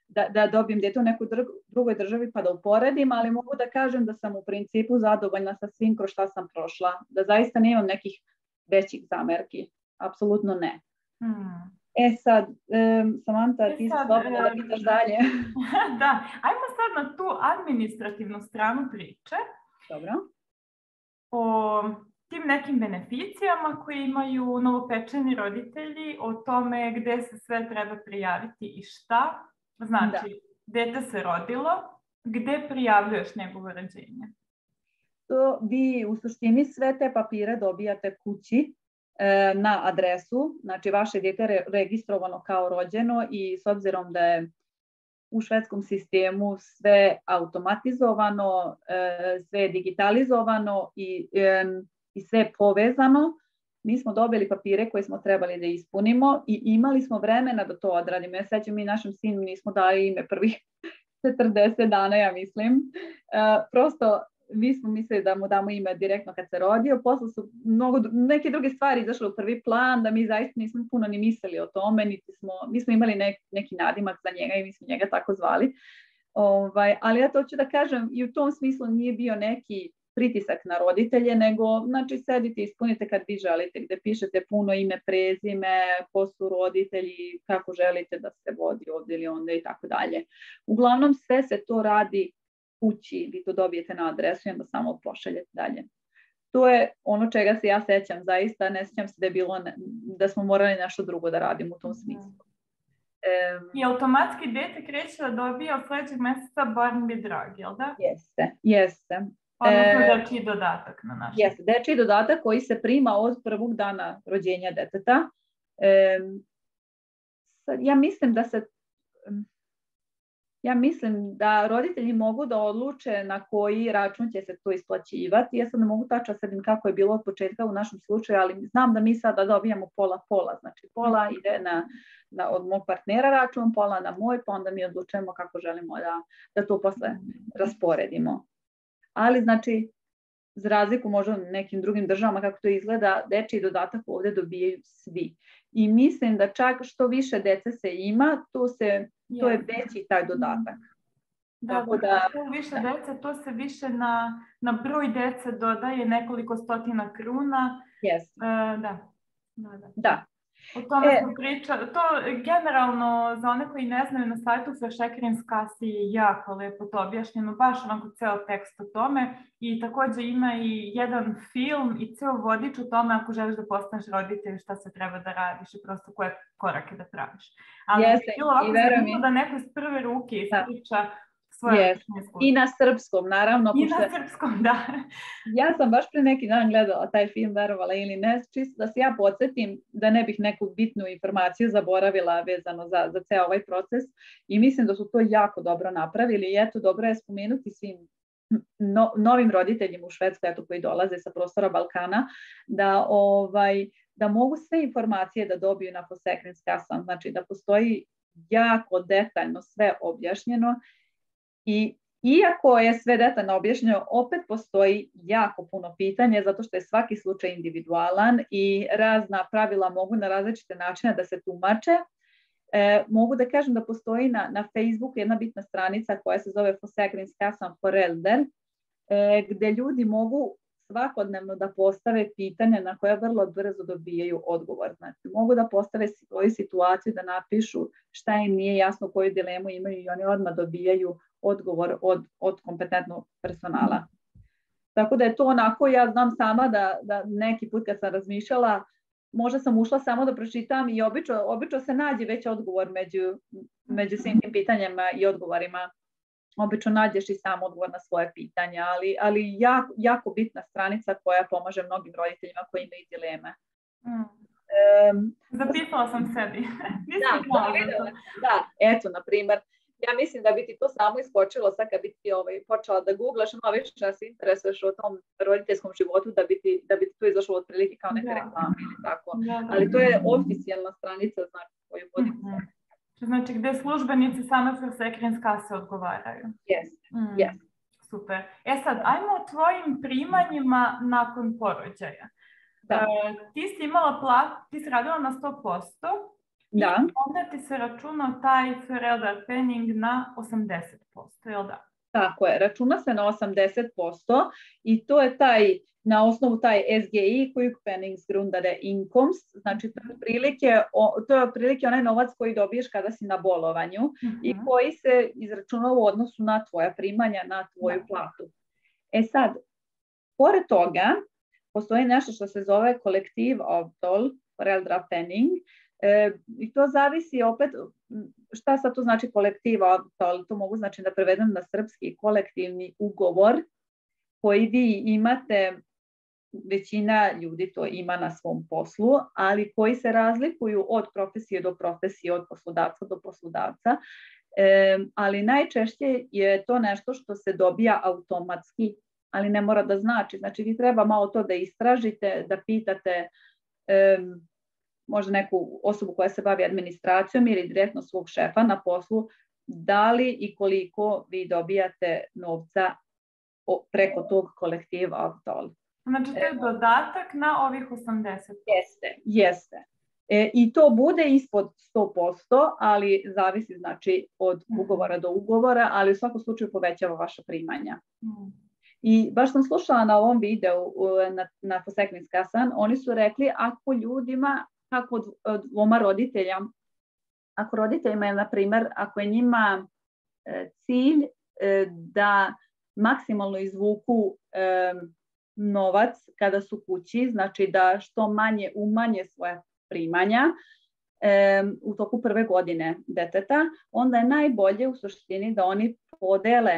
da, da dobijem dete u nekoj drugoj državi pa da uporedim, ali mogu da kažem da sam u principu zadovoljna sa svim kroz šta sam prošla, da zaista nemam nekih većih zamerki, apsolutno ne. Hmm. E sad, um, Samanta, e ti si slobodna da pitaš dalje. Da, ajmo sad na tu administrativnu stranu priče. Dobro. O tim nekim beneficijama koje imaju novopečeni roditelji, o tome gde se sve treba prijaviti i šta. Znači, da. Dete se rodilo, gde prijavljuješ njegovo rođenje? To vi u suštini sve te papire dobijate kući e, na adresu, znači vaše dete je registrovano kao rođeno i s obzirom da je u švedskom sistemu sve automatizovano, e, sve digitalizovano i, e, i sve povezano, mi smo dobili papire koje smo trebali da ispunimo i imali smo vremena da to odradimo. Ja sećam, mi našem sinu nismo dali ime prvih četrdeset dana, ja mislim. E, prosto mi smo mislili da mu damo ime direktno kad se rodio, posle su mnogo, neke druge stvari izašle u prvi plan, da mi zaista nismo puno ni mislili o tome, niti smo, mi smo imali nek, neki nadimak za njega i mi smo njega tako zvali. Ovaj, ali ja to ću da kažem, i u tom smislu nije bio neki pritisak na roditelje, nego znači sedite, ispunite kad vi želite, gde pišete puno ime, prezime, ko su roditelji, kako želite da se vodi ovdje ili onda i tako dalje. Uglavnom sve se to radi kući, vi to dobijete na adresu i onda samo pošaljete dalje. To je ono čega se ja sećam, zaista ne sećam se da je bilo, da smo morali nešto drugo da radimo u tom smislu. Um, I automatski dete kreće da dobije od sledećeg meseca Barnbidrag, jel da? Jeste, jeste. Odnosno e, dečiji dodatak na naš. Jeste, dečiji dodatak koji se prima od prvog dana rođenja deteta. E, sad, ja mislim da se ja mislim da roditelji mogu da odluče na koji račun će se to isplaćivati. Ja sad ne mogu tačno sedim kako je bilo od početka u našem slučaju, ali znam da mi sada dobijamo pola-pola. Znači pola ide na, na, od mog partnera račun, pola na moj, pa onda mi odlučujemo kako želimo da, da to posle rasporedimo. Ali znači, za razliku možda u nekim drugim državama kako to izgleda, dečiji dodatak ovdje dobijaju svi. I mislim da čak što više dece se ima, to, se, to je veći taj dodatak. Da, Tako da, što više da. dece, to se više na, na broj dece dodaje nekoliko stotina kruna. Yes. Uh, da. Da, da. da. O tome e, smo pričali. To generalno, za one koji ne znaju, na sajtu Försäkringskassan je jako lepo to objašnjeno, baš onako ceo tekst o tome i također ima i jedan film i ceo vodič o tome ako želiš da postaneš roditelj, šta se treba da radiš i prosto koje korake da praviš. Ali Jeste, je bilo ovako zanimljivo da neko iz prve ruke ispriča Yes. I na srpskom, naravno. I na srpskom, da. Ja sam baš pre neki dan gledala taj film, verovala ili ne, čisto da se ja podsjetim da ne bih neku bitnu informaciju zaboravila vezano za, za ceo ovaj proces i mislim da su to jako dobro napravili i eto, dobro je spomenuti svim no, novim roditeljima u Švedskoj, eto, koji dolaze sa prostora Balkana, da, ovaj, da mogu sve informacije da dobiju na Försäkringskassan, znači da postoji jako detaljno sve objašnjeno. I iako je sve detaljno objašnjeno, opet postoji jako puno pitanja zato što je svaki slučaj individualan i razna pravila mogu na različite načine da se tumače. E, mogu da kažem da postoji na, na Facebooku jedna bitna stranica koja se zove Försäkringskassan Förälder, e, gde ljudi mogu svakodnevno da postave pitanja na koja vrlo brzo dobijaju odgovor. Znači, mogu da postave svoju situaciju, da napišu šta im nije jasno, koju dilemu imaju i oni odmah dobijaju odgovor od, od kompetentnog personala. Tako da je to onako, ja znam sama da, da neki put kad sam razmišljala, možda sam ušla samo da pročitam i obično, obično se nađe već odgovor među, među svim tim pitanjima i odgovorima. Obično nađeš i sam odgovor na svoje pitanja, ali, ali jako, jako bitna stranica koja pomaže mnogim roditeljima koji imaju dileme. Mm. Um, Zapisala sam sebi. da, da, da, eto, na primjer, ja mislim da bi ti to samo iskočilo sad kad bi ti ovaj, počela da googlaš, malo više da se interesuješ o tom roditeljskom životu, da bi ti, da bi ti to izašlo od prilike kao neka reklama ili tako. Da, ali to je oficijalna stranica, znači, koju vodimo. Mm-hmm. Znači, gde službenici same Försäkringskassan odgovaraju. Yes, mm. yes. Super. E sad, ajmo o tvojim primanjima nakon porođaja. Da. E, ti si imala plat, ti si radila na sto posto. Da. I onda ti se računa taj forever planning na osamdeset posto, jel da? Tako je, računa se na osamdeset posto i to je taj, na osnovu taj S G I, Quick Penningsgrundade Inkomst, znači to je otprilike, to je otprilike onaj novac koji dobiješ kada si na bolovanju uh-huh. i koji se izračunava u odnosu na tvoja primanja, na tvoju da. platu. E sad, pored toga, postoji nešto što se zove kolektiv avtal, föräldrapenning, E, i to zavisi opet, šta sad to znači kolektiv avtal, to mogu znači da prevedem na srpski, kolektivni ugovor koji vi imate, većina ljudi to ima na svom poslu, ali koji se razlikuju od profesije do profesije, od poslodavca do poslodavca, e, ali najčešće je to nešto što se dobija automatski, ali ne mora da znači, znači vi treba malo to da istražite, da pitate e, možda neku osobu koja se bavi administracijom ili direktno svog šefa na poslu, da li i koliko vi dobijate novca preko tog kolektiva avtal. Znači to je dodatak na ovih osamdeset posto. Jeste, jeste. E, I to bude ispod sto posto, ali zavisi znači od ugovora do ugovora, ali u svakom slučaju povećava vaša primanja. Mm. I baš sam slušala na ovom videu na, na Försäkringskassan, oni su rekli ako ljudima, kako od, od dvoma roditelja, ako roditeljima je, na primjer, ako je njima e, cilj e, da maksimalno izvuku e, novac kada su kući, znači da što manje umanje svoje primanja e, u toku prve godine deteta, onda je najbolje u suštini da oni podele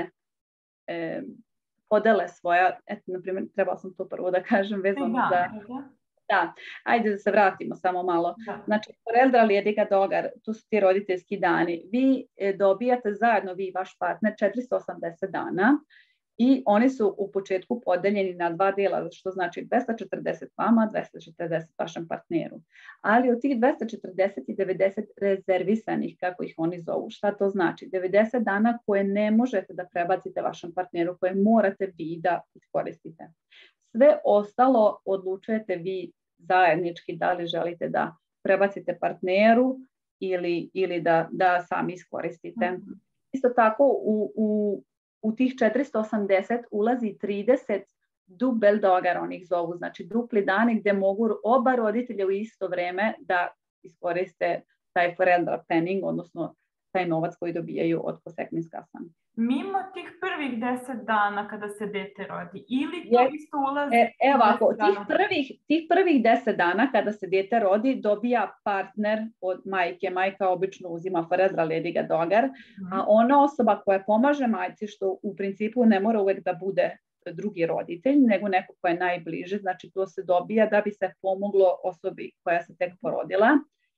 e, podele svoja, eto, na primjer, trebala sam to prvo da kažem vezano da, za... Da, ajde da se vratimo samo malo. Da. Znači, föräldralediga dagar, to su ti roditeljski dani. Vi dobijate zajedno, vi i vaš partner, četiristo osamdeset dana i oni su u početku podeljeni na dva dela, što znači dvesta četrdeset vama, dvesta četrdeset vašem partneru. Ali od tih dvesta četrdeset i devedeset rezervisanih, kako ih oni zovu, šta to znači? devedeset dana koje ne možete da prebacite vašem partneru, koje morate vi da iskoristite. Sve ostalo odlučujete vi zajednički da li želite da prebacite partneru ili, ili da, da sami iskoristite. Mm-hmm. Isto tako u, u, u tih četiristo osamdeset ulazi trideset dubbeldagar, onih zovu, znači dupli dani gde mogu oba roditelja u isto vreme da iskoriste taj föräldrapenning, odnosno taj novac koji dobijaju od Försäkringskassan. Mimo tih prvih deset dana kada se dete rodi, ili to je, isto ulazi? E, evo ako, tih prvih, tih prvih deset dana kada se dete rodi dobija partner od majke. Majka obično uzima föräldralediga dagar, mm. a ona osoba koja pomaže majci, što u principu ne mora uvek da bude drugi roditelj, nego neko ko je najbliže, znači to se dobija da bi se pomoglo osobi koja se tek porodila.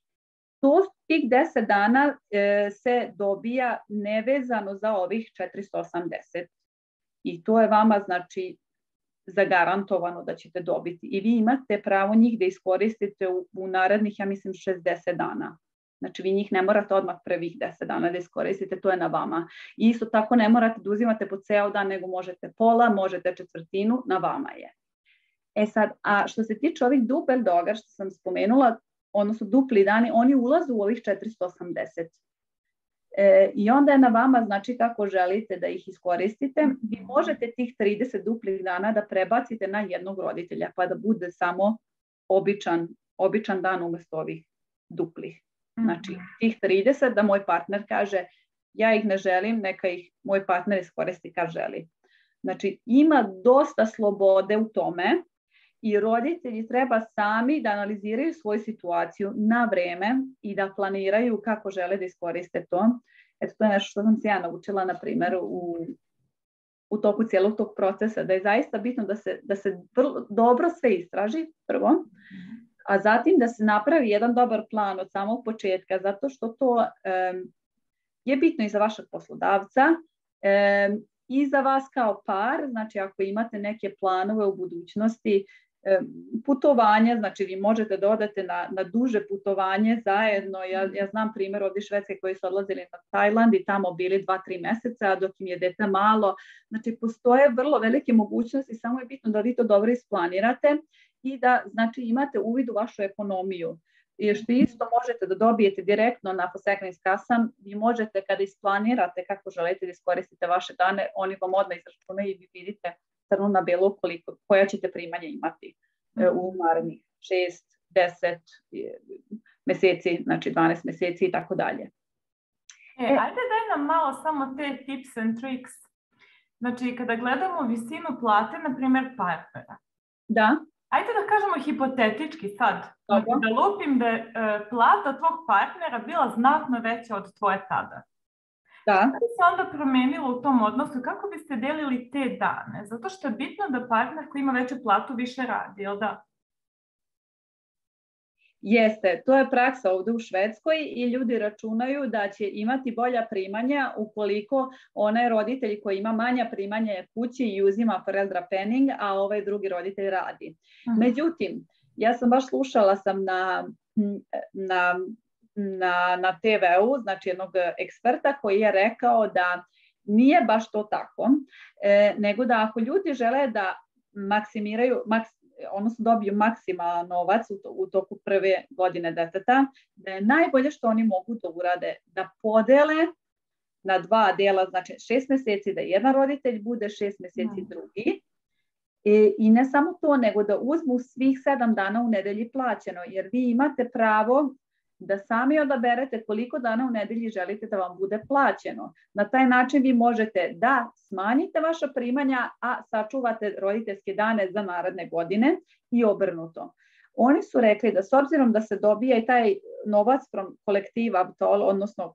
To tih deset dana e, se dobija nevezano za ovih četiristo osamdeset i to je vama znači zagarantovano da ćete dobiti i vi imate pravo njih da iskoristite u, u narednih, ja mislim, šezdeset dana. Znači vi njih ne morate odmah prvih deset dana da iskoristite, to je na vama. I isto tako ne morate da uzimate po ceo dan, nego možete pola, možete četvrtinu, na vama je. E sad, a što se tiče ovih dubbeldagar što sam spomenula, odnosno dupli dani, oni ulazu u ovih četiristo osamdeset. E, I onda je na vama, znači kako želite da ih iskoristite, vi možete tih trideset duplih dana da prebacite na jednog roditelja, pa da bude samo običan, običan dan umesto ovih duplih. Znači tih trideset da moj partner kaže ja ih ne želim, neka ih moj partner iskoristi kad želi. Znači ima dosta slobode u tome. I roditelji treba sami da analiziraju svoju situaciju na vreme i da planiraju kako žele da iskoriste to. Eto, to je nešto što sam se ja naučila, na primjer, u, u toku cijelog tog procesa, da je zaista bitno da se, da se vrlo, dobro sve istraži prvo, a zatim da se napravi jedan dobar plan od samog početka, zato što to um, je bitno i za vašeg poslodavca, um, i za vas kao par, znači ako imate neke planove u budućnosti, putovanja, znači vi možete da odete na, na duže putovanje zajedno. Ja, ja znam primjer ovdje Švedske koji su odlazili na Tajland i tamo bili dva, tri meseca dok im je dete malo. Znači postoje vrlo velike mogućnosti, samo je bitno da vi to dobro isplanirate i da znači imate uvid u vašu ekonomiju. i što isto možete da dobijete direktno na Fosegrins kasan, vi možete kada isplanirate kako želite da iskoristite vaše dane, oni vam odmah izračunaju i vi vidite crno na belo koliko, koja ćete primanja imati u narednih šest, deset meseci, znači dvanaest meseci i tako dalje. E, ajde daj nam malo samo te tips and tricks. Znači, kada gledamo visinu plate, na primjer, partnera. Da. Ajde da kažemo hipotetički sad. Znači, da lupim da je uh, plata tvog partnera bila znatno veća od tvoje tada. Da. Kako se onda promenilo u tom odnosu? Kako biste delili te dane? Zato što je bitno da partner koji ima veću platu više radi, jel da? Jeste, to je praksa ovdje u Švedskoj i ljudi računaju da će imati bolja primanja ukoliko onaj roditelj koji ima manja primanja je kući i uzima föräldrapenning, a ovaj drugi roditelj radi. Aha. Međutim, ja sam baš slušala sam na, na, na, na te ve u, znači jednog eksperta koji je rekao da nije baš to tako, e, nego da ako ljudi žele da maksimiraju, maks, odnosno dobiju maksimalan novac u, to, u toku prve godine deteta, da je najbolje što oni mogu da urade, da podele na dva dela, znači šest meseci da jedan roditelj bude, šest meseci drugi. I, I ne samo to, nego da uzmu svih sedam dana u nedelji plaćeno, jer vi imate pravo da sami odaberete koliko dana u nedelji želite da vam bude plaćeno. Na taj način vi možete da smanjite vaša primanja, a sačuvate roditeljske dane za naredne godine i obrnuto. Oni su rekli da s obzirom da se dobija i taj novac from kolektiva, odnosno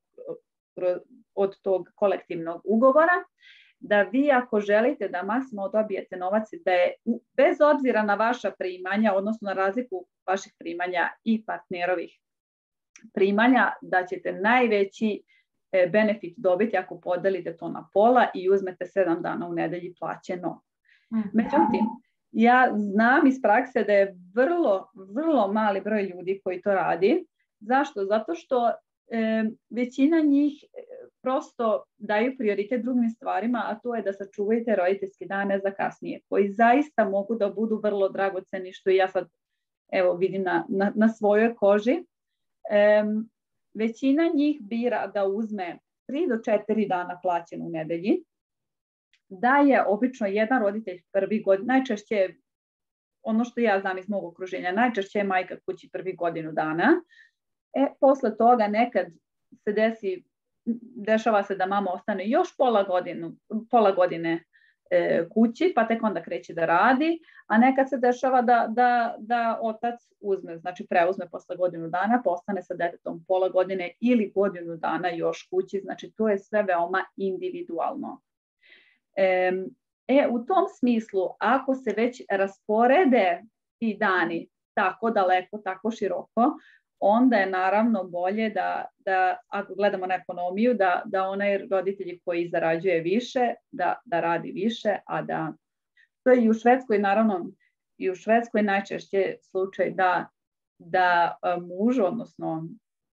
od tog kolektivnog ugovora, da vi ako želite da maksimalno dobijete novac, da je bez obzira na vaša primanja, odnosno na razliku vaših primanja i partnerovih primanja, da ćete najveći benefit dobiti ako podelite to na pola i uzmete sedam dana u nedelji plaćeno. Međutim, ja znam iz prakse da je vrlo, vrlo mali broj ljudi koji to radi. Zašto? Zato što e, većina njih prosto daju prioritet drugim stvarima, a to je da sačuvajte roditeljske dane za kasnije, koji zaista mogu da budu vrlo dragoceni, što ja sad evo, vidim na, na, na svojoj koži. Um, većina njih bira da uzme tri do četiri dana plaćeno u nedelji, da je obično jedan roditelj prvi godin, najčešće ono što ja znam iz mog okruženja, najčešće je majka kući prvi godinu dana, e, posle toga nekad se desi, dešava se da mama ostane još pola, godinu, pola godine kući, pa tek onda kreće da radi, a nekad se dešava da, da, da otac uzme, znači preuzme posle godinu dana, pa ostane sa detetom pola godine ili godinu dana još kući, znači to je sve veoma individualno. E, e, u tom smislu, ako se već rasporede ti dani tako daleko, tako široko, onda je naravno bolje da, da ako gledamo na ekonomiju, da, da onaj roditelj koji zarađuje više, da, da radi više, a da to je i u Švedskoj, naravno i u Švedskoj najčešće slučaj da, da muž, odnosno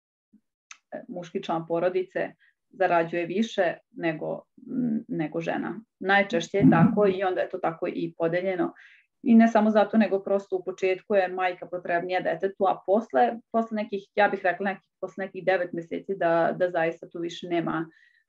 muški član porodice zarađuje više nego, nego žena. Najčešće je tako i onda je to tako i podeljeno. I ne samo zato, nego prosto u početku je majka potrebnija detetu, a posle, posle nekih, ja bih rekla, nekih, posle nekih devet meseci da, da zaista tu više nema,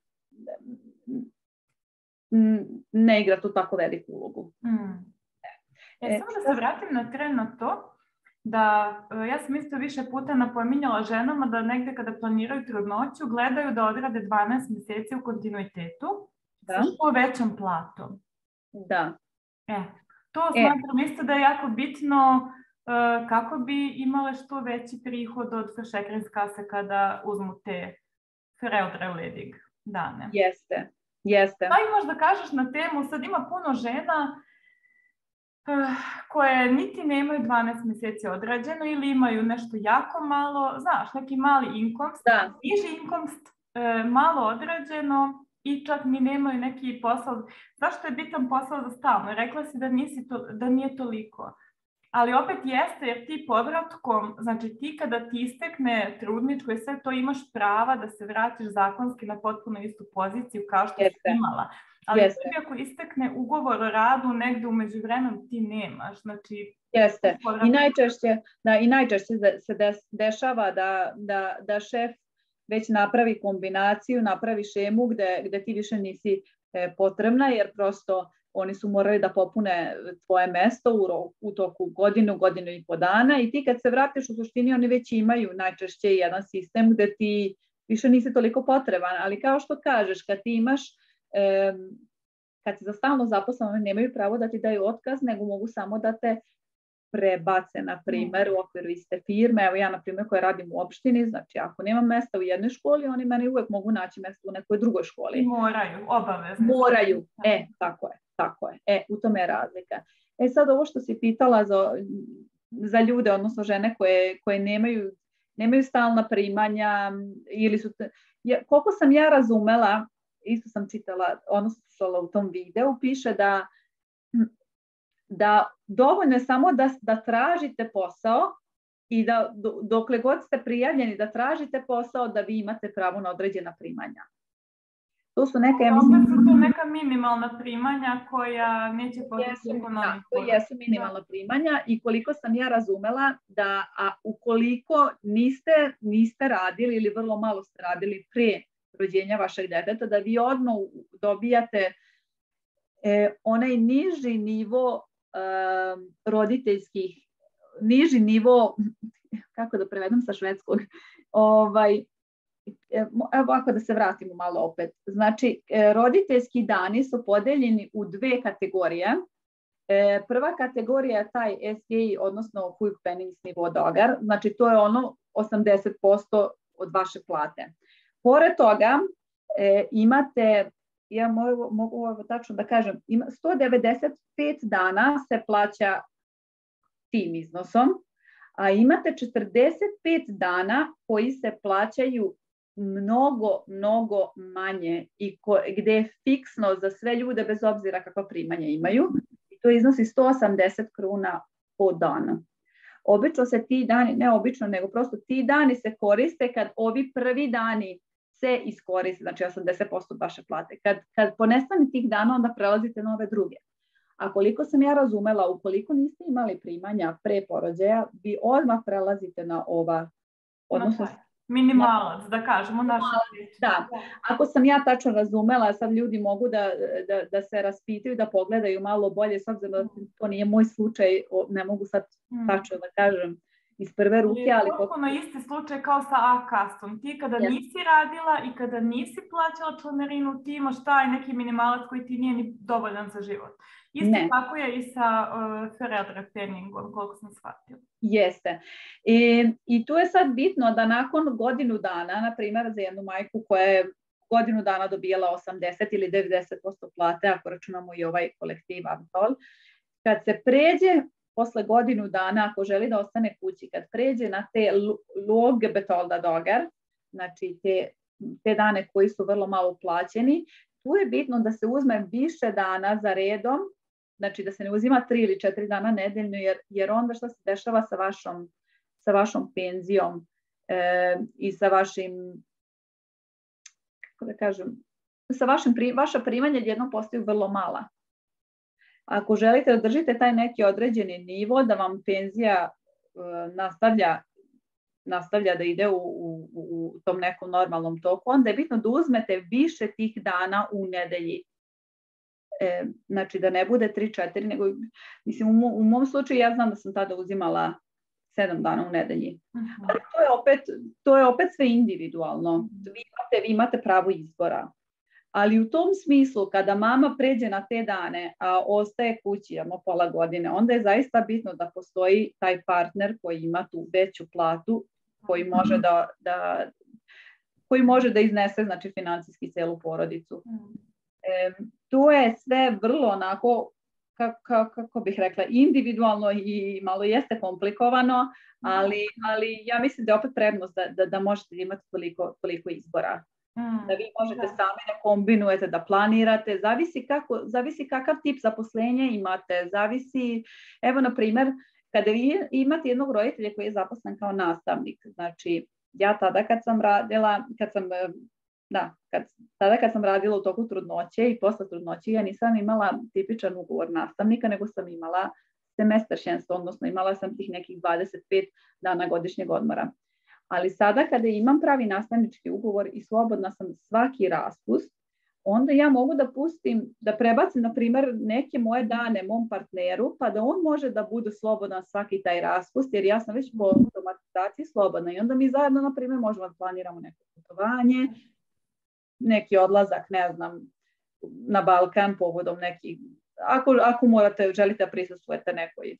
ne igra tu tako veliku ulogu. Mm. E, samo da se vratim na tren na to, da ja sam isto više puta napominjala ženama da negde kada planiraju trudnoću gledaju da odrade dvanaest meseci u kontinuitetu sa što većom platom. Da. E. To smatram e. isto da je jako bitno uh, kako bi imale što veći prihod od Försäkringskassan kada uzmu te föräldraledig dane. Jeste, jeste. Pa imaš da kažeš na temu, sad ima puno žena uh, koje niti nemaju dvanaest meseci odrađeno ili imaju nešto jako malo, znaš, neki mali inkomst, da. niži inkomst, uh, malo odrađeno. I čak ni nemaju neki posao. Zašto je bitan posao za stalno? Rekla si da, nisi to, da nije toliko. Ali opet jeste, jer ti povratkom, znači ti kada ti istekne trudničko i sve to imaš prava da se vratiš zakonski na potpuno istu poziciju kao što si imala. Ali tebi ako istekne ugovor o radu negde u međuvremenu ti nemaš. Znači, jeste. I najčešće, da, i najčešće se dešava da, da, da šef već napravi kombinaciju, napravi šemu gde, gde ti više nisi e, potrebna, jer prosto oni su morali da popune tvoje mesto u, u toku godinu, godinu i po dana i ti kad se vratiš u suštini oni već imaju najčešće jedan sistem gde ti više nisi toliko potreban, ali kao što kažeš, kad ti imaš, e, kad si za stalno zaposlen, oni nemaju pravo da ti daju otkaz, nego mogu samo da te prebace, na primjer, u okviru iste firme. Evo ja, na primjer, koja radim u opštini, znači ako nemam mesta u jednoj školi, oni meni uvek mogu naći mjesto u nekoj drugoj školi. Moraju, obavezno. Moraju, e, tako je, tako je. E, u tome je razlika. E sad ovo što si pitala za, za ljude, odnosno žene koje, koje nemaju, nemaju stalna primanja, ili su, ja, koliko sam ja razumela, isto sam čitala, odnosno slušala u tom videu, piše da da dovoljno je samo da, da tražite posao i da dokle god ste prijavljeni da tražite posao da vi imate pravo na određena primanja. To su neka, ja mislim, su to neka minimalna primanja koja neće postići ekonomiju. To jesu minimalna primanja i koliko sam ja razumela da a ukoliko niste, niste radili ili vrlo malo ste radili pre rođenja vašeg deteta, da vi odmah dobijate e, onaj niži nivo Um, roditeljskih, niži nivo, kako da prevedem sa švedskog, ovaj, evo ako da se vratimo malo opet. Znači, roditeljski dani su podeljeni u dve kategorije. Prva kategorija je taj S G I, odnosno sjukpenningsnivå dagar, znači to je ono osamdeset posto od vaše plate. Pored toga e, imate, ja mogu, mogu ovo tačno da kažem, ima sto devedeset pet dana se plaća tim iznosom, a imate četrdeset pet dana koji se plaćaju mnogo, mnogo manje i ko, gde je fiksno za sve ljude bez obzira kakva primanja imaju. I to iznosi sto osamdeset kruna po danu. Obično se ti dani, ne obično, nego prosto ti dani se koriste kad ovi prvi dani se iskoriste, znači osamdeset posto vaše plate. Kad, kad ponestane tih dana, onda prelazite na ove druge. A koliko sam ja razumela, ukoliko niste imali primanja pre porođaja, vi odmah prelazite na ova, odnosno... Minimalac, da kažemo. Naša... Da, ako sam ja tačno razumela, sad ljudi mogu da, da, da se raspitaju, da pogledaju malo bolje, s obzirom da to nije moj slučaj, ne mogu sad tačno da kažem iz prve ruke. Je potpuno isti slučaj kao sa A-kastom. Ti kada yes. nisi radila i kada nisi plaćala članarinu, ti imaš taj neki minimalac koji ti nije ni dovoljan za život. Isto ne. Tako je i sa uh, föräldrapenningom, koliko sam shvatila. Jeste. I, I tu je sad bitno da nakon godinu dana, na primjer za jednu majku koja je godinu dana dobijala osamdeset ili devedeset posto plate, ako računamo i ovaj kolektiv Avtol, kad se pređe posle godinu dana, ako želi da ostane kući, kad pređe na te lågbetalda dagar, znači te, te dane koji su vrlo malo plaćeni, tu je bitno da se uzme više dana za redom, znači da se ne uzima tri ili četiri dana nedeljno, jer, jer onda što se dešava sa vašom, sa vašom penzijom e, i sa vašim, kako da kažem, sa vašim, vaša primanja jednom postaju vrlo mala. Ako želite da držite taj neki određeni nivo, da vam penzija e, nastavlja, nastavlja da ide u, u, u tom nekom normalnom toku, onda je bitno da uzmete više tih dana u nedelji. E, znači da ne bude tri četiri, nego mislim u, mo, u mom slučaju ja znam da sam tada uzimala sedam dana u nedelji. Uh-huh. Ali to je opet, to je opet sve individualno. Uh-huh. Vi imate, vi imate pravo izbora. Ali u tom smislu, kada mama pređe na te dane, a ostaje kući, imamo pola godine, onda je zaista bitno da postoji taj partner koji ima tu veću platu, koji može da, da, koji može da iznese, znači, financijski celu porodicu. E, tu je sve vrlo onako, kako, kako bih rekla, individualno i malo jeste komplikovano, ali, ali ja mislim da je opet prednost da, da, da možete imati toliko, toliko izbora. Mm, da vi možete da. sami da kombinujete, da planirate, zavisi, kako, zavisi kakav tip zaposlenja imate, zavisi, evo na primjer, kada vi imate jednog roditelja koji je zaposlen kao nastavnik, znači ja tada kad sam radila, kad sam, da, kad, tada kad sam radila u toku trudnoće i posle trudnoće, ja nisam imala tipičan ugovor nastavnika, nego sam imala semestaršenstvo, odnosno imala sam tih nekih dvadeset pet dana godišnjeg odmora. Ali sada kada imam pravi nastavnički ugovor i slobodna sam svaki raspust, onda ja mogu da pustim, da prebacim, na primjer, neke moje dane mom partneru, pa da on može da bude slobodan svaki taj raspust, jer ja sam već po automatizaciji slobodna i onda mi zajedno, na primjer, možemo da planiramo neko putovanje, neki odlazak, ne znam, na Balkan povodom nekih, ako, ako morate, želite da prisustvujete nekoj,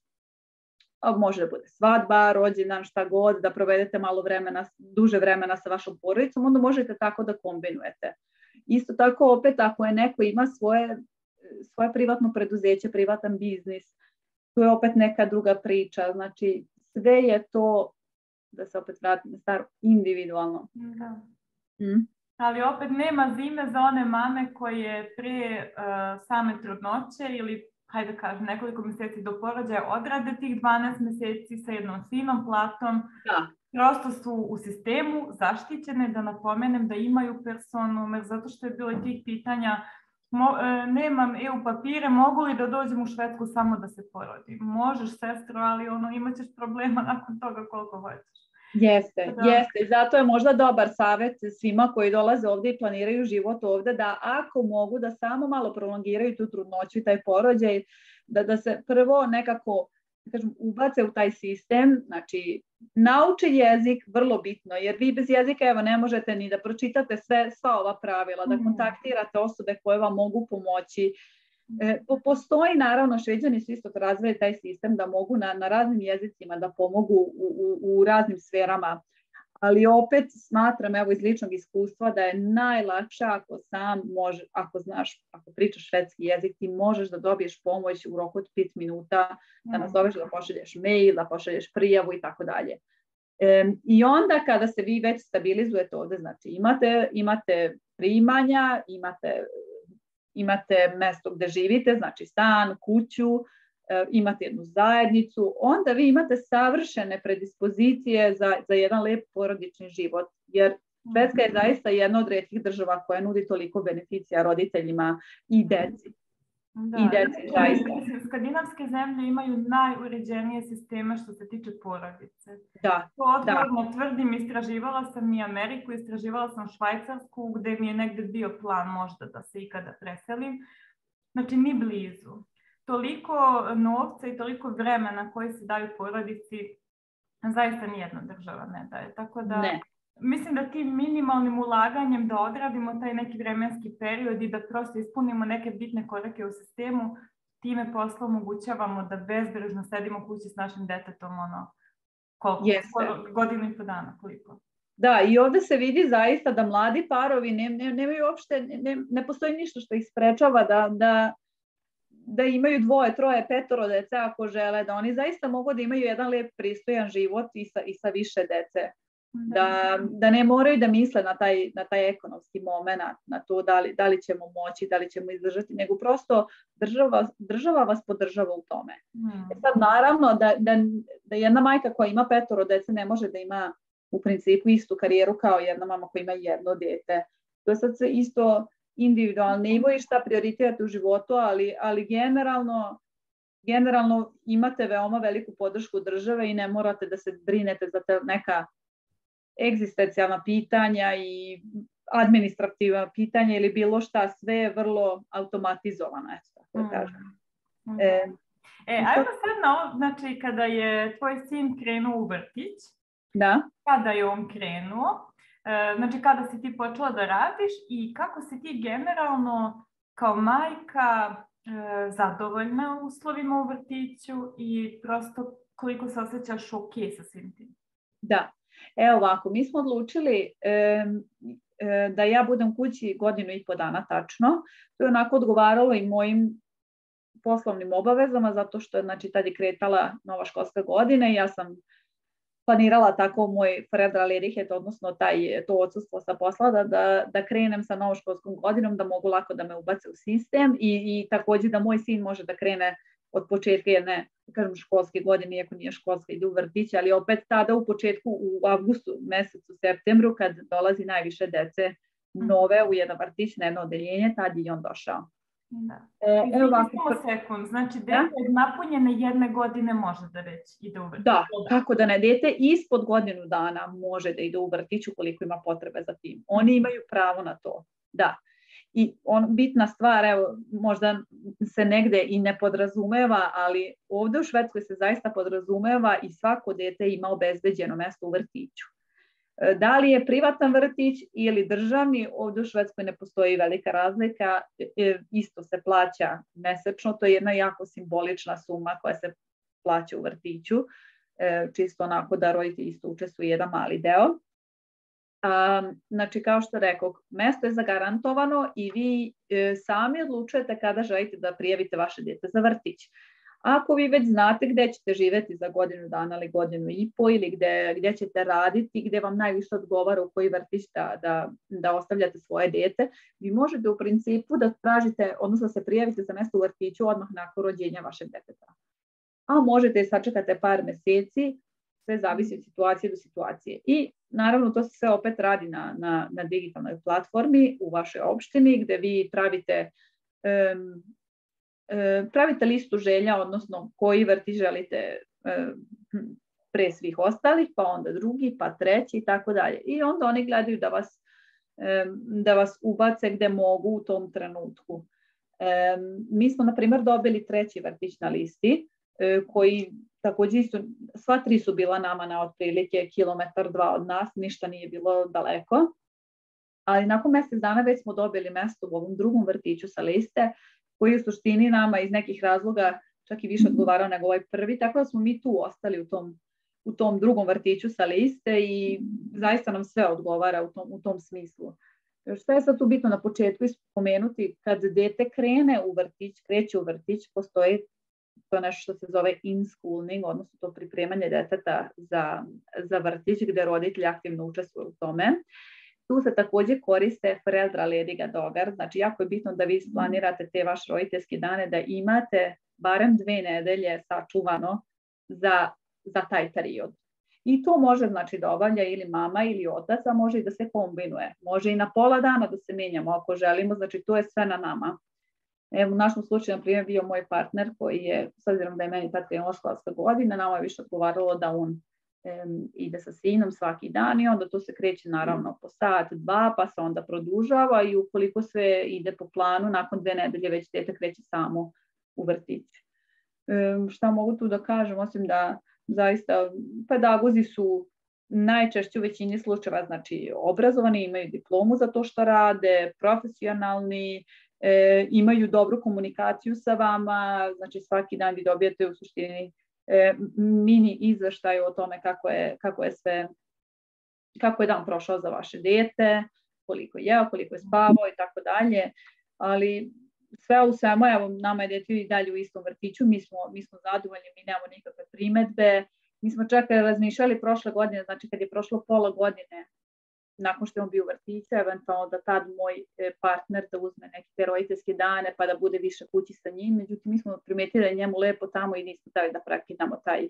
može da bude svadba, rođendan, šta god, da provedete malo vremena, duže vremena sa vašom porodicom, onda možete tako da kombinujete. Isto tako, opet, ako je neko ima svoje, svoje privatno preduzeće, privatan biznis, to je opet neka druga priča. Znači, sve je to, da se opet vratim na staro, individualno. Da. Mm. Ali opet nema zime za one mame koje prije uh, same trudnoće ili, hajde kažem, nekoliko mjeseci do porođaja odrade tih dvanaest mjeseci sa jednom finom platom. Da. Prosto su u sistemu zaštićene, da napomenem da imaju personu, zato što je bilo i tih pitanja, mo, e, nemam E U papire, mogu li da dođem u Švedsku samo da se porodim? Možeš, sestro, ali ono, imat ćeš problema nakon toga koliko hoćeš. Jeste, da. jeste. Zato je možda dobar savjet svima koji dolaze ovdje i planiraju život ovdje, da ako mogu da samo malo prolongiraju tu trudnoću i taj porođaj, da, da se prvo nekako, kažem, ubace u taj sistem, znači nauče jezik, vrlo bitno, jer vi bez jezika evo ne možete ni da pročitate sve, sva ova pravila, da kontaktirate osobe koje vam mogu pomoći. E, postoji naravno, Šveđani su isto razvili taj sistem da mogu na, na raznim jezicima da pomogu u, u, u raznim sferama, ali opet smatram, evo iz ličnog iskustva, da je najlakše ako sam može, ako znaš, ako pričaš švedski jezik, ti možeš da dobiješ pomoć u roku od pet minuta, da nazoveš, da pošalješ mail, da pošalješ prijavu i tako dalje. I onda kada se vi već stabilizujete ovdje, znači imate, imate primanja, imate, imate mesto gde živite, znači stan, kuću, imate jednu zajednicu, onda vi imate savršene predispozicije za, za jedan lep porodični život, jer Švedska je zaista jedna od retkih država koja nudi toliko beneficija roditeljima i deci. Da, I deci, zaista. Skandinavske zemlje imaju najuređenije sisteme što se tiče porodice. Da, to odgovorno da. Tvrdim, istraživala sam i Ameriku, istraživala sam Švajcarsku, gde mi je negde bio plan možda da se ikada preselim. Znači, ni blizu. Toliko novca i toliko vremena koji se daju porodici, zaista nijedna država ne daje. Tako da, ne. Mislim da tim minimalnim ulaganjem da odradimo taj neki vremenski period i da prosto ispunimo neke bitne korake u sistemu, time posle omogućavamo da bezbrižno sedimo kući s našim detetom, ono, koliko, skoro, godinu i po dana, koliko. Da, i ovdje se vidi zaista da mladi parovi ne, ne, nemaju uopšte, ne, ne postoji ništa što ih sprečava da, da, da imaju dvoje, troje, petoro dece ako žele, da oni zaista mogu da imaju jedan lep, pristojan život i sa, i sa više dece. Da, da ne moraju da misle na taj, na taj ekonomski moment, na to da li, da li ćemo moći, da li ćemo izdržati, nego prosto država, država vas podržava u tome. Mm. E sad naravno da, da, da jedna majka koja ima petoro dece ne može da ima u principu istu karijeru kao jedna mama koja ima jedno dete. To je sad se isto individualno nivo i šta prioritirate u životu, ali, ali generalno generalno imate veoma veliku podršku države i ne morate da se brinete za te neka egzistencijalna pitanja i administrativna pitanja ili bilo šta, sve je vrlo automatizovano, tako da kažem. Mm. E, e, ajmo sad na ovo, znači kada je tvoj sin krenuo u vrtić, da. Kada je on krenuo, e, znači kada si ti počela da radiš i kako si ti generalno kao majka e, zadovoljna uslovima u vrtiću i prosto koliko se osjećaš ok sa svim tim? Da. Evo ovako, mi smo odlučili e, e, da ja budem kući godinu i po dana tačno. To je onako odgovaralo i mojim poslovnim obavezama, zato što znači, tad je kretala nova školska godina i ja sam planirala tako moj föräldraledighet, odnosno taj, to odsustvo sa posla, da, da, da krenem sa novoškolskom godinom, da mogu lako da me ubace u sistem i, i također da moj sin može da krene od početka jedne, kažem, školske godine, iako nije školska, ide u vrtić, ali opet tada u početku, u avgustu, mesecu, septembru, kad dolazi najviše dece nove u jedan vrtić, na jedno odeljenje, tad je on došao. Da. E, evo ovako, sekund, znači dete od napunjene jedne godine može da već ide u vrtić. Da, kako da ne, dete ispod godinu dana može da ide u vrtić ukoliko ima potrebe za tim. Oni imaju pravo na to, da. I on, bitna stvar, evo, možda se negde i ne podrazumeva, ali ovde u Švedskoj se zaista podrazumeva i svako dete ima obezbeđeno mesto u vrtiću. Da li je privatan vrtić ili državni, ovde u Švedskoj ne postoji velika razlika, isto se plaća mesečno, to je jedna jako simbolična suma koja se plaća u vrtiću, čisto onako da roditelji isto učestvuju jedan mali deo. Znači, kao što rekao, mesto je zagarantovano i vi sami odlučujete kada želite da prijavite vaše dete za vrtić. Ako vi već znate gde ćete živeti za godinu dana ili godinu i po ili gde, gde ćete raditi, gde vam najviše odgovara u koji vrtić da, da, da ostavljate svoje dete, vi možete u principu da tražite, odnosno da se prijavite za mesto u vrtiću odmah nakon rođenja vašeg deteta. A možete i sačekate par meseci, sve zavisi od situacije do situacije. I naravno to se sve opet radi na, na, na digitalnoj platformi u vašoj opštini gde vi pravite um, pravite listu želja, odnosno koji vrtić želite pre svih ostalih, pa onda drugi, pa treći i tako dalje. I onda oni gledaju da vas, da vas ubace gde mogu u tom trenutku. Mi smo, na primjer, dobili treći vrtić na listi, koji također isto, sva tri su bila nama na otprilike kilometar dva od nas, ništa nije bilo daleko, ali nakon mjesec dana već smo dobili mesto u ovom drugom vrtiću sa liste, koji u suštini nama iz nekih razloga čak i više odgovarao nego ovaj prvi, tako da smo mi tu ostali u tom, u tom drugom vrtiću sa liste i zaista nam sve odgovara u tom, u tom smislu. Što je sad tu bitno na početku spomenuti, kad dete krene u vrtić, kreće u vrtić, postoji to nešto što se zove in-schooling, odnosno to pripremanje deteta za, za vrtić gde roditelji aktivno učestvuju u tome. Tu se također koriste föräldralediga dagar, znači jako je bitno da vi planirate te vaše roditeljske dane, da imate barem dve nedelje sačuvano za, za taj period. I to može znači da obavlja ili mama ili otac, a može i da se kombinuje. Može i na pola dana da se menjamo ako želimo, znači to je sve na nama. Evo, u našem slučaju, na primjer, bio moj partner koji je, s obzirom da je meni tad krenula školska godina, nama je više odgovaralo da on um, ide sa sinom svaki dan i onda to se kreće naravno po sat, dva, pa se onda produžava i ukoliko sve ide po planu, nakon dve nedelje već dete kreće samo u vrtić. Um, šta mogu tu da kažem, osim da zaista pedagozi su najčešće u većini slučajeva znači obrazovani, imaju diplomu za to što rade, profesionalni, E, imaju dobru komunikaciju sa vama, znači svaki dan vi dobijete u suštini e, mini izveštaj o tome kako je, kako je sve, kako je dan prošao za vaše dete, koliko je jeo, koliko je spavao i tako dalje, ali sve u svemu, evo, nama je dete i dalje u istom vrtiću, mi smo, mi smo zadovoljni, mi nemamo nikakve primetbe, mi smo čak razmišljali prošle godine, znači kad je prošlo pola godine, nakon što je on bio u vrtiću, eventualno da tad moj partner da uzme neke te roditeljske dane pa da bude više kući sa njim. Međutim, mi smo primetili da je njemu lepo tamo i nismo dali da prekidamo taj,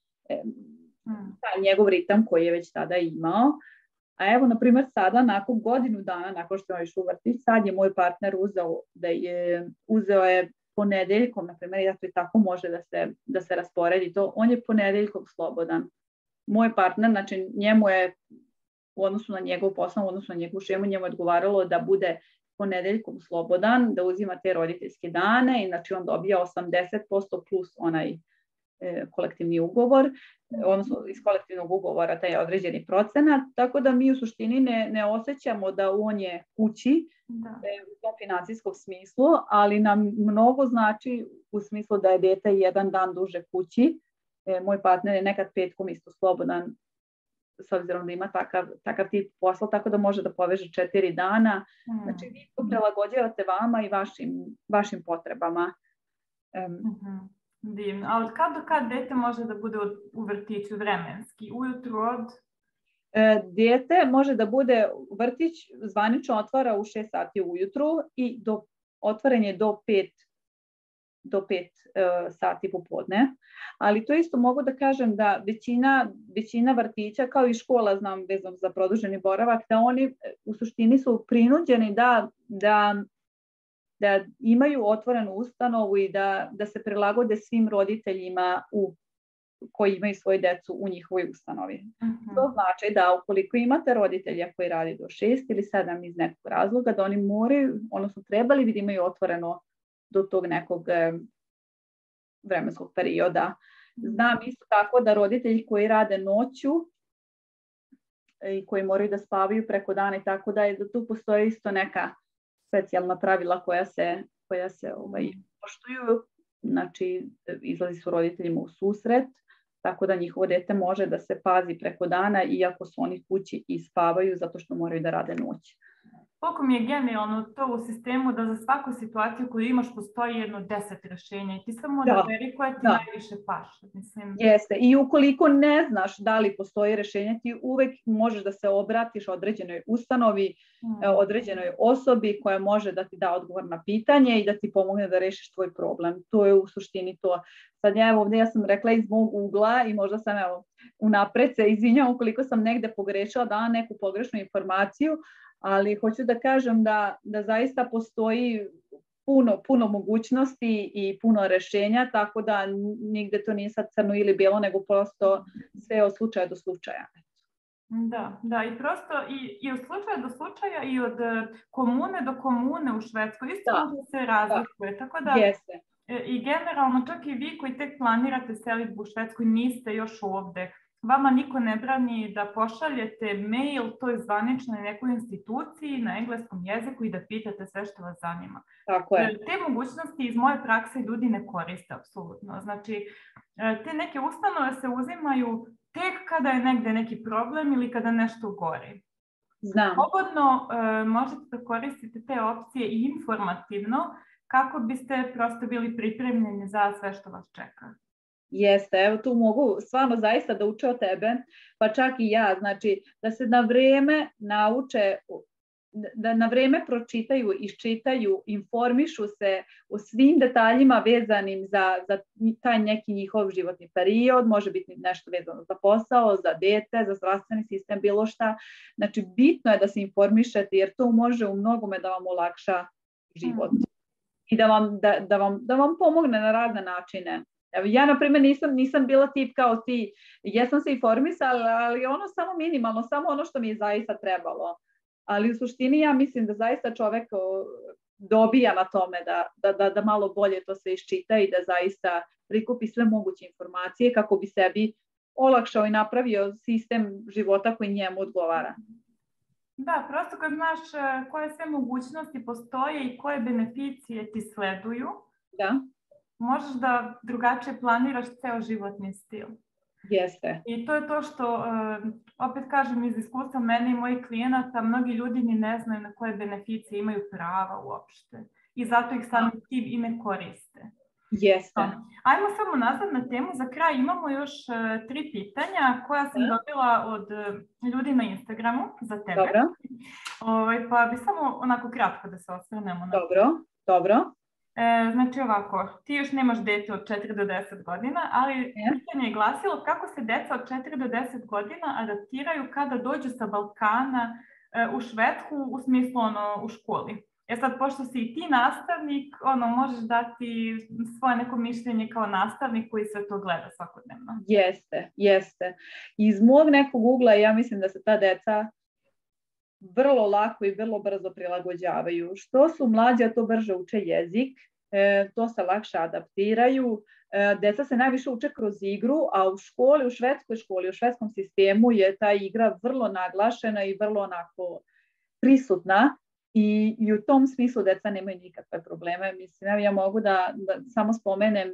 taj njegov ritam koji je već tada imao. A evo, na primjer, sada, nakon godinu dana, nakon što je išao u vrtić, sad je moj partner uzeo, da je, uzeo je ponedeljkom, na primjer, ja to i tako može da se, da se rasporedi to, on je ponedeljkom slobodan. Moj partner, znači njemu je u odnosu na njegov posao, u odnosu na njegovu šemu, njemu je odgovaralo da bude ponedeljkom slobodan, da uzima te roditeljske dane i znači on dobija osamdeset posto plus onaj e, kolektivni ugovor, odnosno iz kolektivnog ugovora taj određeni procenat, tako da mi u suštini ne, ne osjećamo da on je kući e, u tom financijskom smislu, ali nam mnogo znači u smislu da je dete jedan dan duže kući. E, moj partner je nekad petkom isto slobodan, s obzirom da ima takav, takav tip posla, tako da može da poveže četiri dana. Mm. Znači, vi to prilagođavate vama i vašim, vašim potrebama. Um, mm-hmm. Divno. Ali kad do kad dete može da bude u vrtiću vremenski? Ujutru od? E, dete može da bude, vrtić zvanično otvara u šest sati ujutru i do, otvoren je do pet do pet uh, sati popodne. Ali to isto mogu da kažem da većina, većina vrtića, kao i škola, znam vezano za produženi boravak, da oni u suštini su prinuđeni da, da, da imaju otvorenu ustanovu i da, da se prilagode svim roditeljima u, koji imaju svoju decu u njihovoj ustanovi. Uh-huh. To znači da ukoliko imate roditelja koji radi do šest ili sedam iz nekog razloga, da oni moraju, odnosno trebali da imaju otvoreno do tog nekog vremenskog perioda. Znam isto tako da roditelji koji rade noću i koji moraju da spavaju preko dana i tako da, da tu postoje isto neka specijalna pravila koja se, koja se ovaj, poštuju. Znači, izlazi su roditeljima u susret, tako da njihovo dete može da se pazi preko dana iako su oni kući i spavaju zato što moraju da rade noć. Koliko mi je genijalno to u sistemu da za svaku situaciju koju imaš postoji jedno deset rješenja i ti samo da veri koje ti da. najviše paše. Mislim. Jeste. I ukoliko ne znaš da li postoji rješenje, ti uvek možeš da se obratiš određenoj ustanovi, hmm. određenoj osobi koja može da ti da odgovor na pitanje i da ti pomogne da rešiš tvoj problem. To je u suštini to. Sad ja evo ovdje ja sam rekla iz mog ugla i možda sam evo unapred se izvinjam ukoliko sam negde pogrešila, dala neku pogrešnu informaciju, ali hoću da kažem da, da zaista postoji puno, puno mogućnosti i puno rešenja, tako da nigde to nije sad crno ili bijelo, nego prosto sve od slučaja do slučaja. Da, da, i prosto i, i od slučaja do slučaja i od komune do komune u Švedskoj isto da, se razlikuje, da, tako da jeste. I generalno čak i vi koji tek planirate selitbu u Švedskoj niste još ovde. Vama niko ne brani da pošaljete mail toj zvaničnoj nekoj instituciji na engleskom jeziku i da pitate sve što vas zanima. Tako je. Te mogućnosti iz moje prakse ljudi ne koriste apsolutno. Znači, te neke ustanove se uzimaju tek kada je negde neki problem ili kada nešto gori. Znam. Slobodno uh, možete da koristite te opcije i informativno kako biste prosto bili pripremljeni za sve što vas čeka. Jeste, evo tu mogu stvarno zaista da uče od tebe, pa čak i ja, znači da se na vreme nauče, da na vreme pročitaju, iščitaju, informišu se o svim detaljima vezanim za, za taj neki njihov životni period, može biti nešto vezano za posao, za dete, za zdravstveni sistem, bilo šta. Znači bitno je da se informišete jer to može u mnogome da vam olakša život i da vam, da, da vam, da vam pomogne na razne načine. Ja, na primjer, nisam, nisam bila tip kao ti, jesam se informisala, ali ono samo minimalno, samo ono što mi je zaista trebalo. Ali u suštini ja mislim da zaista čovek dobija na tome da, da, da, da malo bolje to sve iščita i da zaista prikupi sve moguće informacije kako bi sebi olakšao i napravio sistem života koji njemu odgovara. Da, prosto kad znaš koje sve mogućnosti postoje i koje beneficije ti sleduju, da. Možeš da drugačije planiraš ceo životni stil. Jeste. I to je to što, opet kažem iz iskustva mene i mojih klijenata, mnogi ljudi ni ne znaju na koje beneficije imaju prava uopšte. I zato ih sami tim i ne koriste. Jeste. Ajmo samo nazad na temu. Za kraj imamo još uh, tri pitanja koja sam dobila od uh, ljudi na Instagramu za tebe. Dobro. Ovaj, pa bi samo onako kratko da se osvrnemo na Dobro, dobro. E, znači ovako, ti još nemaš dete od četiri do deset godina, ali yeah. pitanje je glasilo kako se deca od četiri do deset godina adaptiraju kada dođu sa Balkana e, u Švedsku, u smislu ono, u školi. E sad, pošto si i ti nastavnik, ono, možeš dati svoje neko mišljenje kao nastavnik koji sve to gleda svakodnevno. Jeste, jeste. Iz mog nekog ugla ja mislim da se ta deca vrlo lako i vrlo brzo prilagođavaju. Što su mlađa, to brže uče jezik, e, to se lakše adaptiraju. E, deca se najviše uče kroz igru, a u školi, u švedskoj školi, u švedskom sistemu je ta igra vrlo naglašena i vrlo onako prisutna. I, i u tom smislu deca nemaju nikakve probleme. Mislim, ja mogu da, da samo spomenem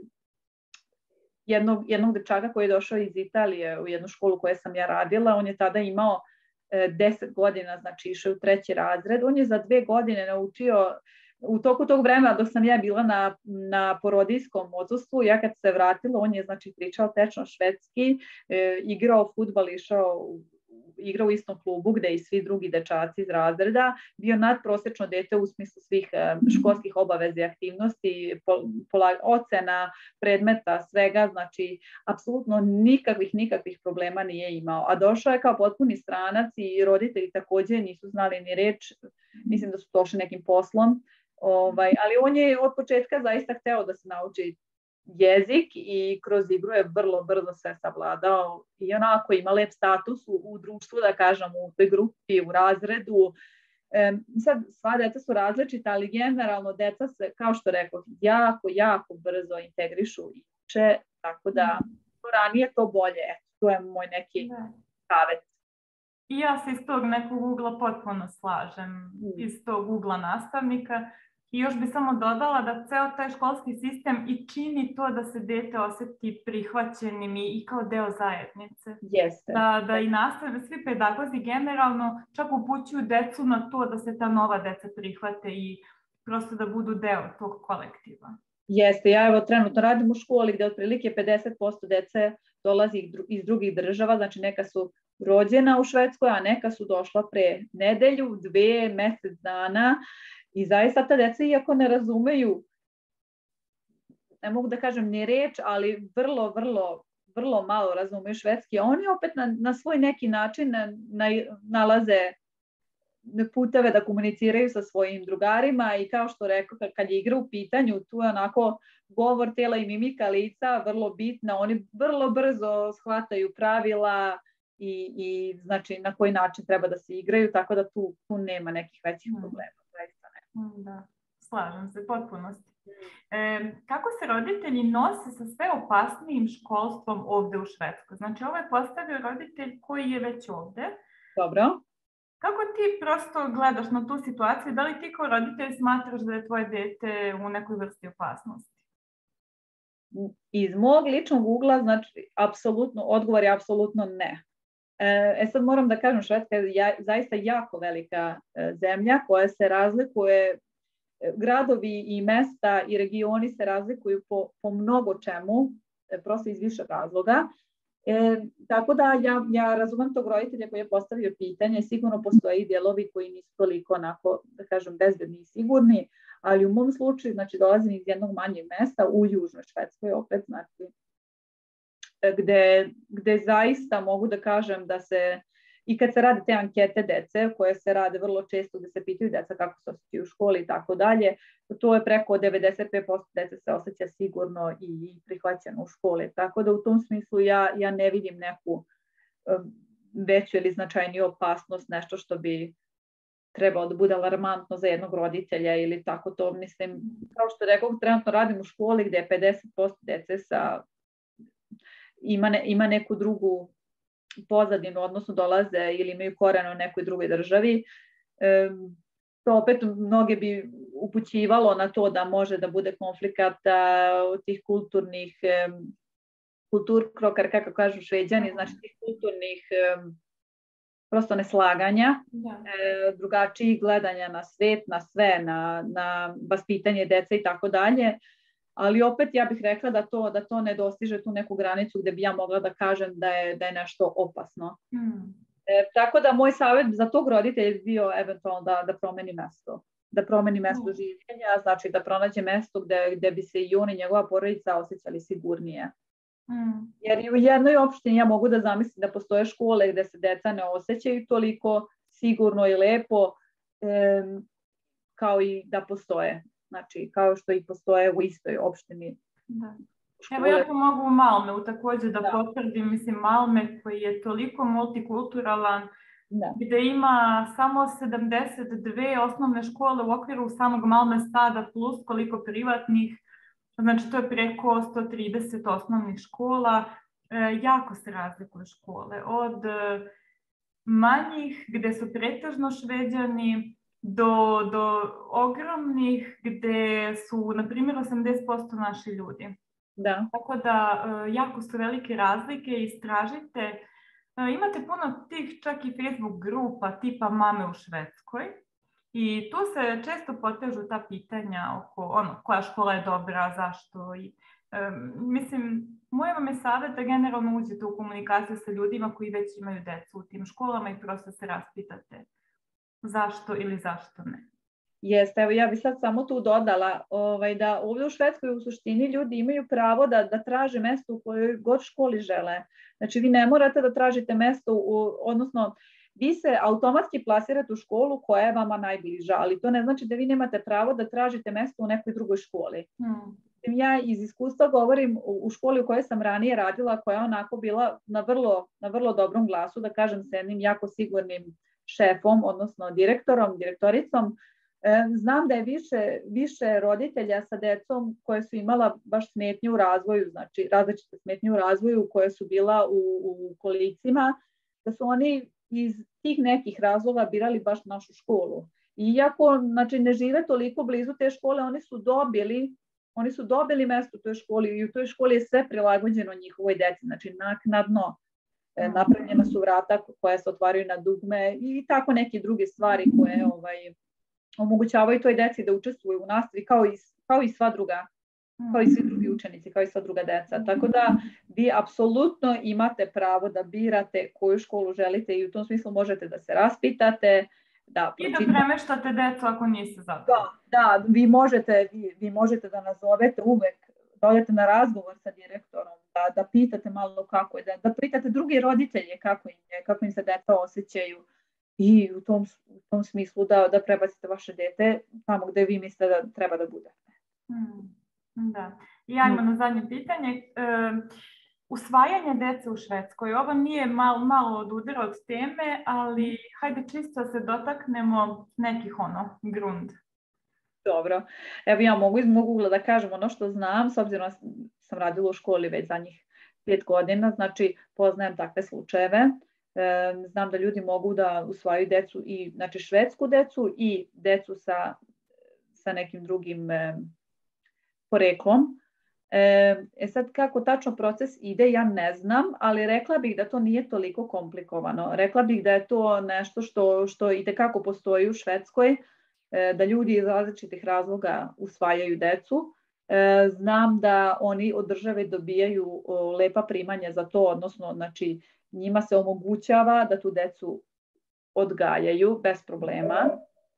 jednog, jednog dečaka koji je došao iz Italije u jednu školu koju sam ja radila. On je tada imao e, deset godina, znači išao u treći razred. On je za dve godine naučio, u toku tog vremena dok sam ja bila na, na porodijskom odsustvu, ja kad se vratila, on je znači pričao tečno švedski, e, igrao fudbal, išao u igrao u istom klubu gde i svi drugi dečaci iz razreda, bio nadprosečno dete u smislu svih školskih obaveza i aktivnosti, ocena, predmeta, svega, znači apsolutno nikakvih, nikakvih problema nije imao. A došao je kao potpuni stranac i roditelji takođe nisu znali ni reč, mislim da su došli nekim poslom, ovaj, ali on je od početka zaista hteo da se nauči jezik i kroz igru je vrlo brzo sve savladao i onako ima lep status u, u društvu, da kažem, u toj grupi, u razredu. E, sad, sva deca su različita, ali generalno deca se, kao što rekao, jako, jako brzo integrišu i uče, tako da to ranije to bolje. To je moj neki savjet. I ja se iz tog nekog ugla potpuno slažem, mm. iz tog ugla nastavnika. I još bi samo dodala da ceo taj školski sistem i čini to da se dete oseti prihvaćenim i, i kao deo zajednice. Jeste. Da, da i nastave, svi pedagozi generalno čak upućuju decu na to da se ta nova deca prihvate i prosto da budu deo tog kolektiva. Jeste, ja evo trenutno radim u školi gde otprilike pedeset posto dece dolazi iz drugih država, znači neka su rođena u Švedskoj, a neka su došla pre nedelju, dve, mesec dana. I zaista ta deca, iako ne razumeju, ne mogu da kažem ni reč, ali vrlo, vrlo, vrlo malo razumeju švedski, oni opet na, na svoj neki način na, na, nalaze puteve da komuniciraju sa svojim drugarima i kao što rekao, kad je igra u pitanju, tu je onako govor tela i mimika lica vrlo bitna, oni vrlo brzo shvataju pravila i, i znači na koji način treba da se igraju, tako da tu, tu nema nekih većih problema. Da, slažem se, potpunosti. E, kako se roditelji nose sa sve opasnijim školstvom ovde u Švedskoj? Znači, ovo je postavio roditelj koji je već ovde. Dobro. Kako ti prosto gledaš na tu situaciju? Da li ti kao roditelj smatraš da je tvoje dete u nekoj vrsti opasnosti? Iz mog ličnog ugla, znači, apsolutno, odgovor je apsolutno ne. E sad moram da kažem, Švedska je zaista jako velika zemlja koja se razlikuje, gradovi i mesta i regioni se razlikuju po, po mnogo čemu, prosto iz više razloga. E, tako da ja, ja razumem tog roditelja koji je postavio pitanje, sigurno postoje i dijelovi koji nisu toliko onako, da kažem, bezbedni i sigurni, ali u mom slučaju, znači dolazim iz jednog manjeg mesta u južnoj Švedskoj opet, znači Gde, gde zaista mogu da kažem da se, i kad se rade te ankete dece, koje se rade vrlo često gde se pitaju deca kako se osjećaju u školi i tako dalje, to je preko devedeset pet posto dece se osjeća sigurno i prihvaćeno u školi. Tako da u tom smislu ja, ja ne vidim neku um, veću ili značajniju opasnost, nešto što bi trebalo da bude alarmantno za jednog roditelja ili tako to. Mislim, kao što rekao, trenutno radim u školi gde je pedeset posto dece sa Ima, ne, ima neku drugu pozadinu, odnosno dolaze ili imaju korene u nekoj drugoj državi. E, to opet mnoge bi upućivalo na to da može da bude konflikata od tih kulturnih, e, kulturkrokar, kako kažu Šveđani, znači tih kulturnih e, prosto neslaganja, e, drugačijih gledanja na svet, na sve, na, na vaspitanje dece i tako dalje. Ali opet ja bih rekla da to, da to ne dostiže tu neku granicu gde bi ja mogla da kažem da je, da je nešto opasno. Mm. E, tako da moj savjet za tog roditelja je bio eventualno da, da promeni mesto. Da promeni mesto mm. življenja, znači da pronađe mesto gde, gde bi se i on i njegova porodica osjećali sigurnije. Mm. Jer i u jednoj opštini ja mogu da zamislim da postoje škole gde se deca ne osjećaju toliko sigurno i lepo e, kao i da postoje. Znači, kao što i postoje u istoj opštini. Da. Evo ja to mogu u Malmeu također da, da. potvrdim, mislim Malme koji je toliko multikulturalan, da. Gde ima samo sedamdeset dve osnovne škole u okviru samog Malme Stada plus koliko privatnih, znači to je preko sto trideset osnovnih škola, e, jako se razlikuju škole, od e, manjih gde su pretežno Šveđani, Do, do ogromnih gde su, na primjer, osamdeset posto naši ljudi. Da. Tako da, jako su velike razlike, istražite. Imate puno tih čak i Facebook grupa tipa Mame u Švedskoj i tu se često potežu ta pitanja oko ono, koja škola je dobra, zašto. I Mislim, moj vam je savjet da generalno uđete u komunikaciju sa ljudima koji već imaju decu u tim školama i prosto se raspitate zašto ili zašto ne. Jeste, evo ja bih sad samo tu dodala ovaj, da ovdje u Švedskoj u suštini ljudi imaju pravo da, da traže mesto u kojoj god školi žele. Znači vi ne morate da tražite mesto, u, odnosno vi se automatski plasirate u školu koja je vama najbliža, ali to ne znači da vi nemate pravo da tražite mesto u nekoj drugoj školi. Hmm. Ja iz iskustva govorim u školi u kojoj sam ranije radila, koja je onako bila na vrlo, na vrlo dobrom glasu, da kažem, s jednim jako sigurnim šefom, odnosno direktorom, direktoricom. Znam da je više, više roditelja sa decom koje su imala baš smetnju u razvoju, znači različite smetnje u razvoju koje su bila u, u kolicima, da su oni iz tih nekih razloga birali baš našu školu. Iako znači, ne žive toliko blizu te škole, oni su dobili Oni su dobili mesto u toj školi i u toj školi je sve prilagođeno njihovoj deci, znači naknadno e, napravljena su vrata koja se otvaraju na dugme i tako neke druge stvari koje ovaj, omogućavaju toj deci da učestvuju u nastavi kao i, kao i sva druga, kao i svi drugi učenici, kao i sva druga deca. Tako da vi apsolutno imate pravo da birate koju školu želite i u tom smislu možete da se raspitate, da, i da premeštate decu ako niste zadovoljni. Da, da, vi možete, vi, vi možete da nazovete uvek, da odete na razgovor sa direktorom, da, da pitate malo kako je, da, da pitate drugi roditelje kako im je, kako im se deca osjećaju i u tom, u tom smislu da, da prebacite vaše dete tamo gde vi mislite da treba da budete. Hmm, da. I ajmo hmm. na zadnje pitanje. E, Usvajanje dece u Švedskoj, ovo nije malo, malo odudara od teme, ali hajde čisto se dotaknemo nekih ono, grund. Dobro, evo ja mogu iz mog ugla da kažem ono što znam, s obzirom da sam radila u školi već zadnjih pet godina, znači poznajem takve slučajeve. E, znam da ljudi mogu da usvajaju decu, i, znači švedsku decu i decu sa, sa nekim drugim e, poreklom. E sad kako tačno proces ide ja ne znam, ali rekla bih da to nije toliko komplikovano. Rekla bih da je to nešto što, što itekako postoji u Švedskoj, da ljudi iz različitih razloga usvajaju decu. Znam da oni od države dobijaju lepa primanja za to, odnosno znači, njima se omogućava da tu decu odgajaju bez problema.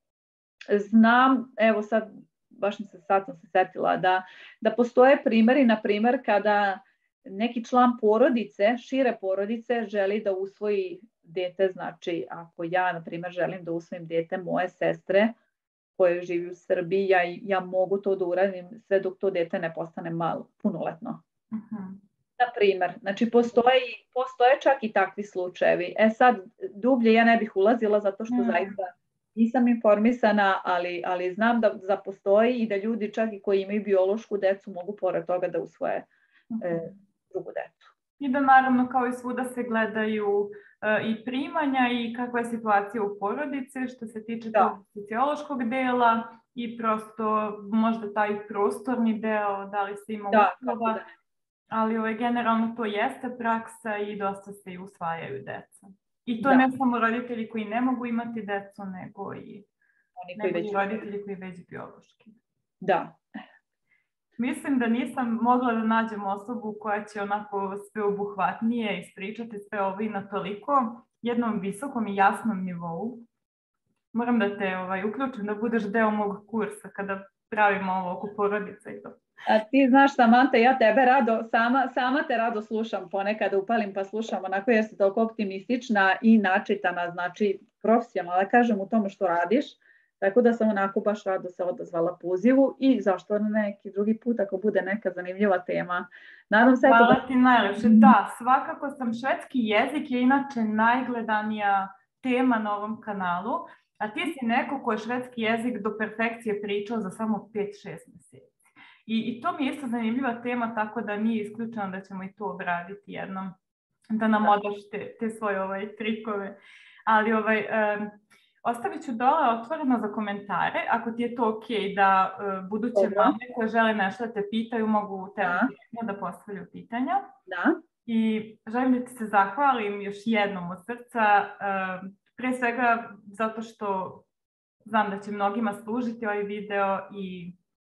Znam, evo sad, baš mi se sad sam se setila, da, da postoje primjeri, na primjer, kada neki član porodice, šire porodice, želi da usvoji dete, znači ako ja, na primjer, želim da usvojim dete moje sestre koje živi u Srbiji, ja, ja mogu to da uradim sve dok to dete ne postane malo, punoletno. Uh-huh. Na primjer, znači postoje, postoje čak i takvi slučajevi. E sad, dublje ja ne bih ulazila zato što uh-huh. zaista nisam informisana, ali, ali znam da, da postoji i da ljudi čak i koji imaju biološku decu mogu pored toga da usvoje e, drugu decu. I da naravno kao i svuda se gledaju e, i primanja i kakva je situacija u porodici što se tiče da. tog sociološkog dela i prosto možda taj prostorni deo, da li se ima da, uslova, da. ali ovaj, generalno to jeste praksa i dosta se i usvajaju deca. I to da. ne samo roditelji koji ne mogu imati decu, nego i oni koji već roditelji koji već biološki. Da. Mislim da nisam mogla da nađem osobu koja će onako sveobuhvatnije ispričati sve ovo i na toliko jednom visokom i jasnom nivou. Moram da te ovaj, uključim da budeš deo mog kursa kada pravimo ovo oko porodica i to. A ti znaš, Samanta, ja tebe rado, sama, sama te rado slušam, ponekad upalim pa slušam onako jer si toliko optimistična i načitana, znači profesionalna, da kažem, u tome što radiš, tako da sam onako baš rado se odazvala pozivu i zašto neki drugi put ako bude neka zanimljiva tema. Nadam se Hvala da... ti najlepše, da, svakako sam, švedski jezik je inače najgledanija tema na ovom kanalu, a ti si neko ko je švedski jezik do perfekcije pričao za samo pet šest mjeseci. I, I to mi je isto zanimljiva tema, tako da nije isključeno da ćemo i to obraditi jednom, da nam odaš te, te svoje ovaj, trikove. Ali ovaj, um, ostavit ću dole otvoreno za komentare, ako ti je to ok da uh, buduće mame koje žele nešto da te pitaju, mogu te da, da postavljaju pitanja. Da. I želim da ti se zahvalim još jednom od srca, uh, pre svega zato što znam da će mnogima služiti ovaj video i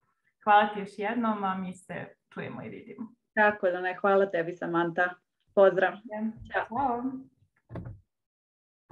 hvala ti još jednom, a mi se čujemo i vidimo. Tako da ne, hvala tebi Samanta. Pozdrav. Ćao.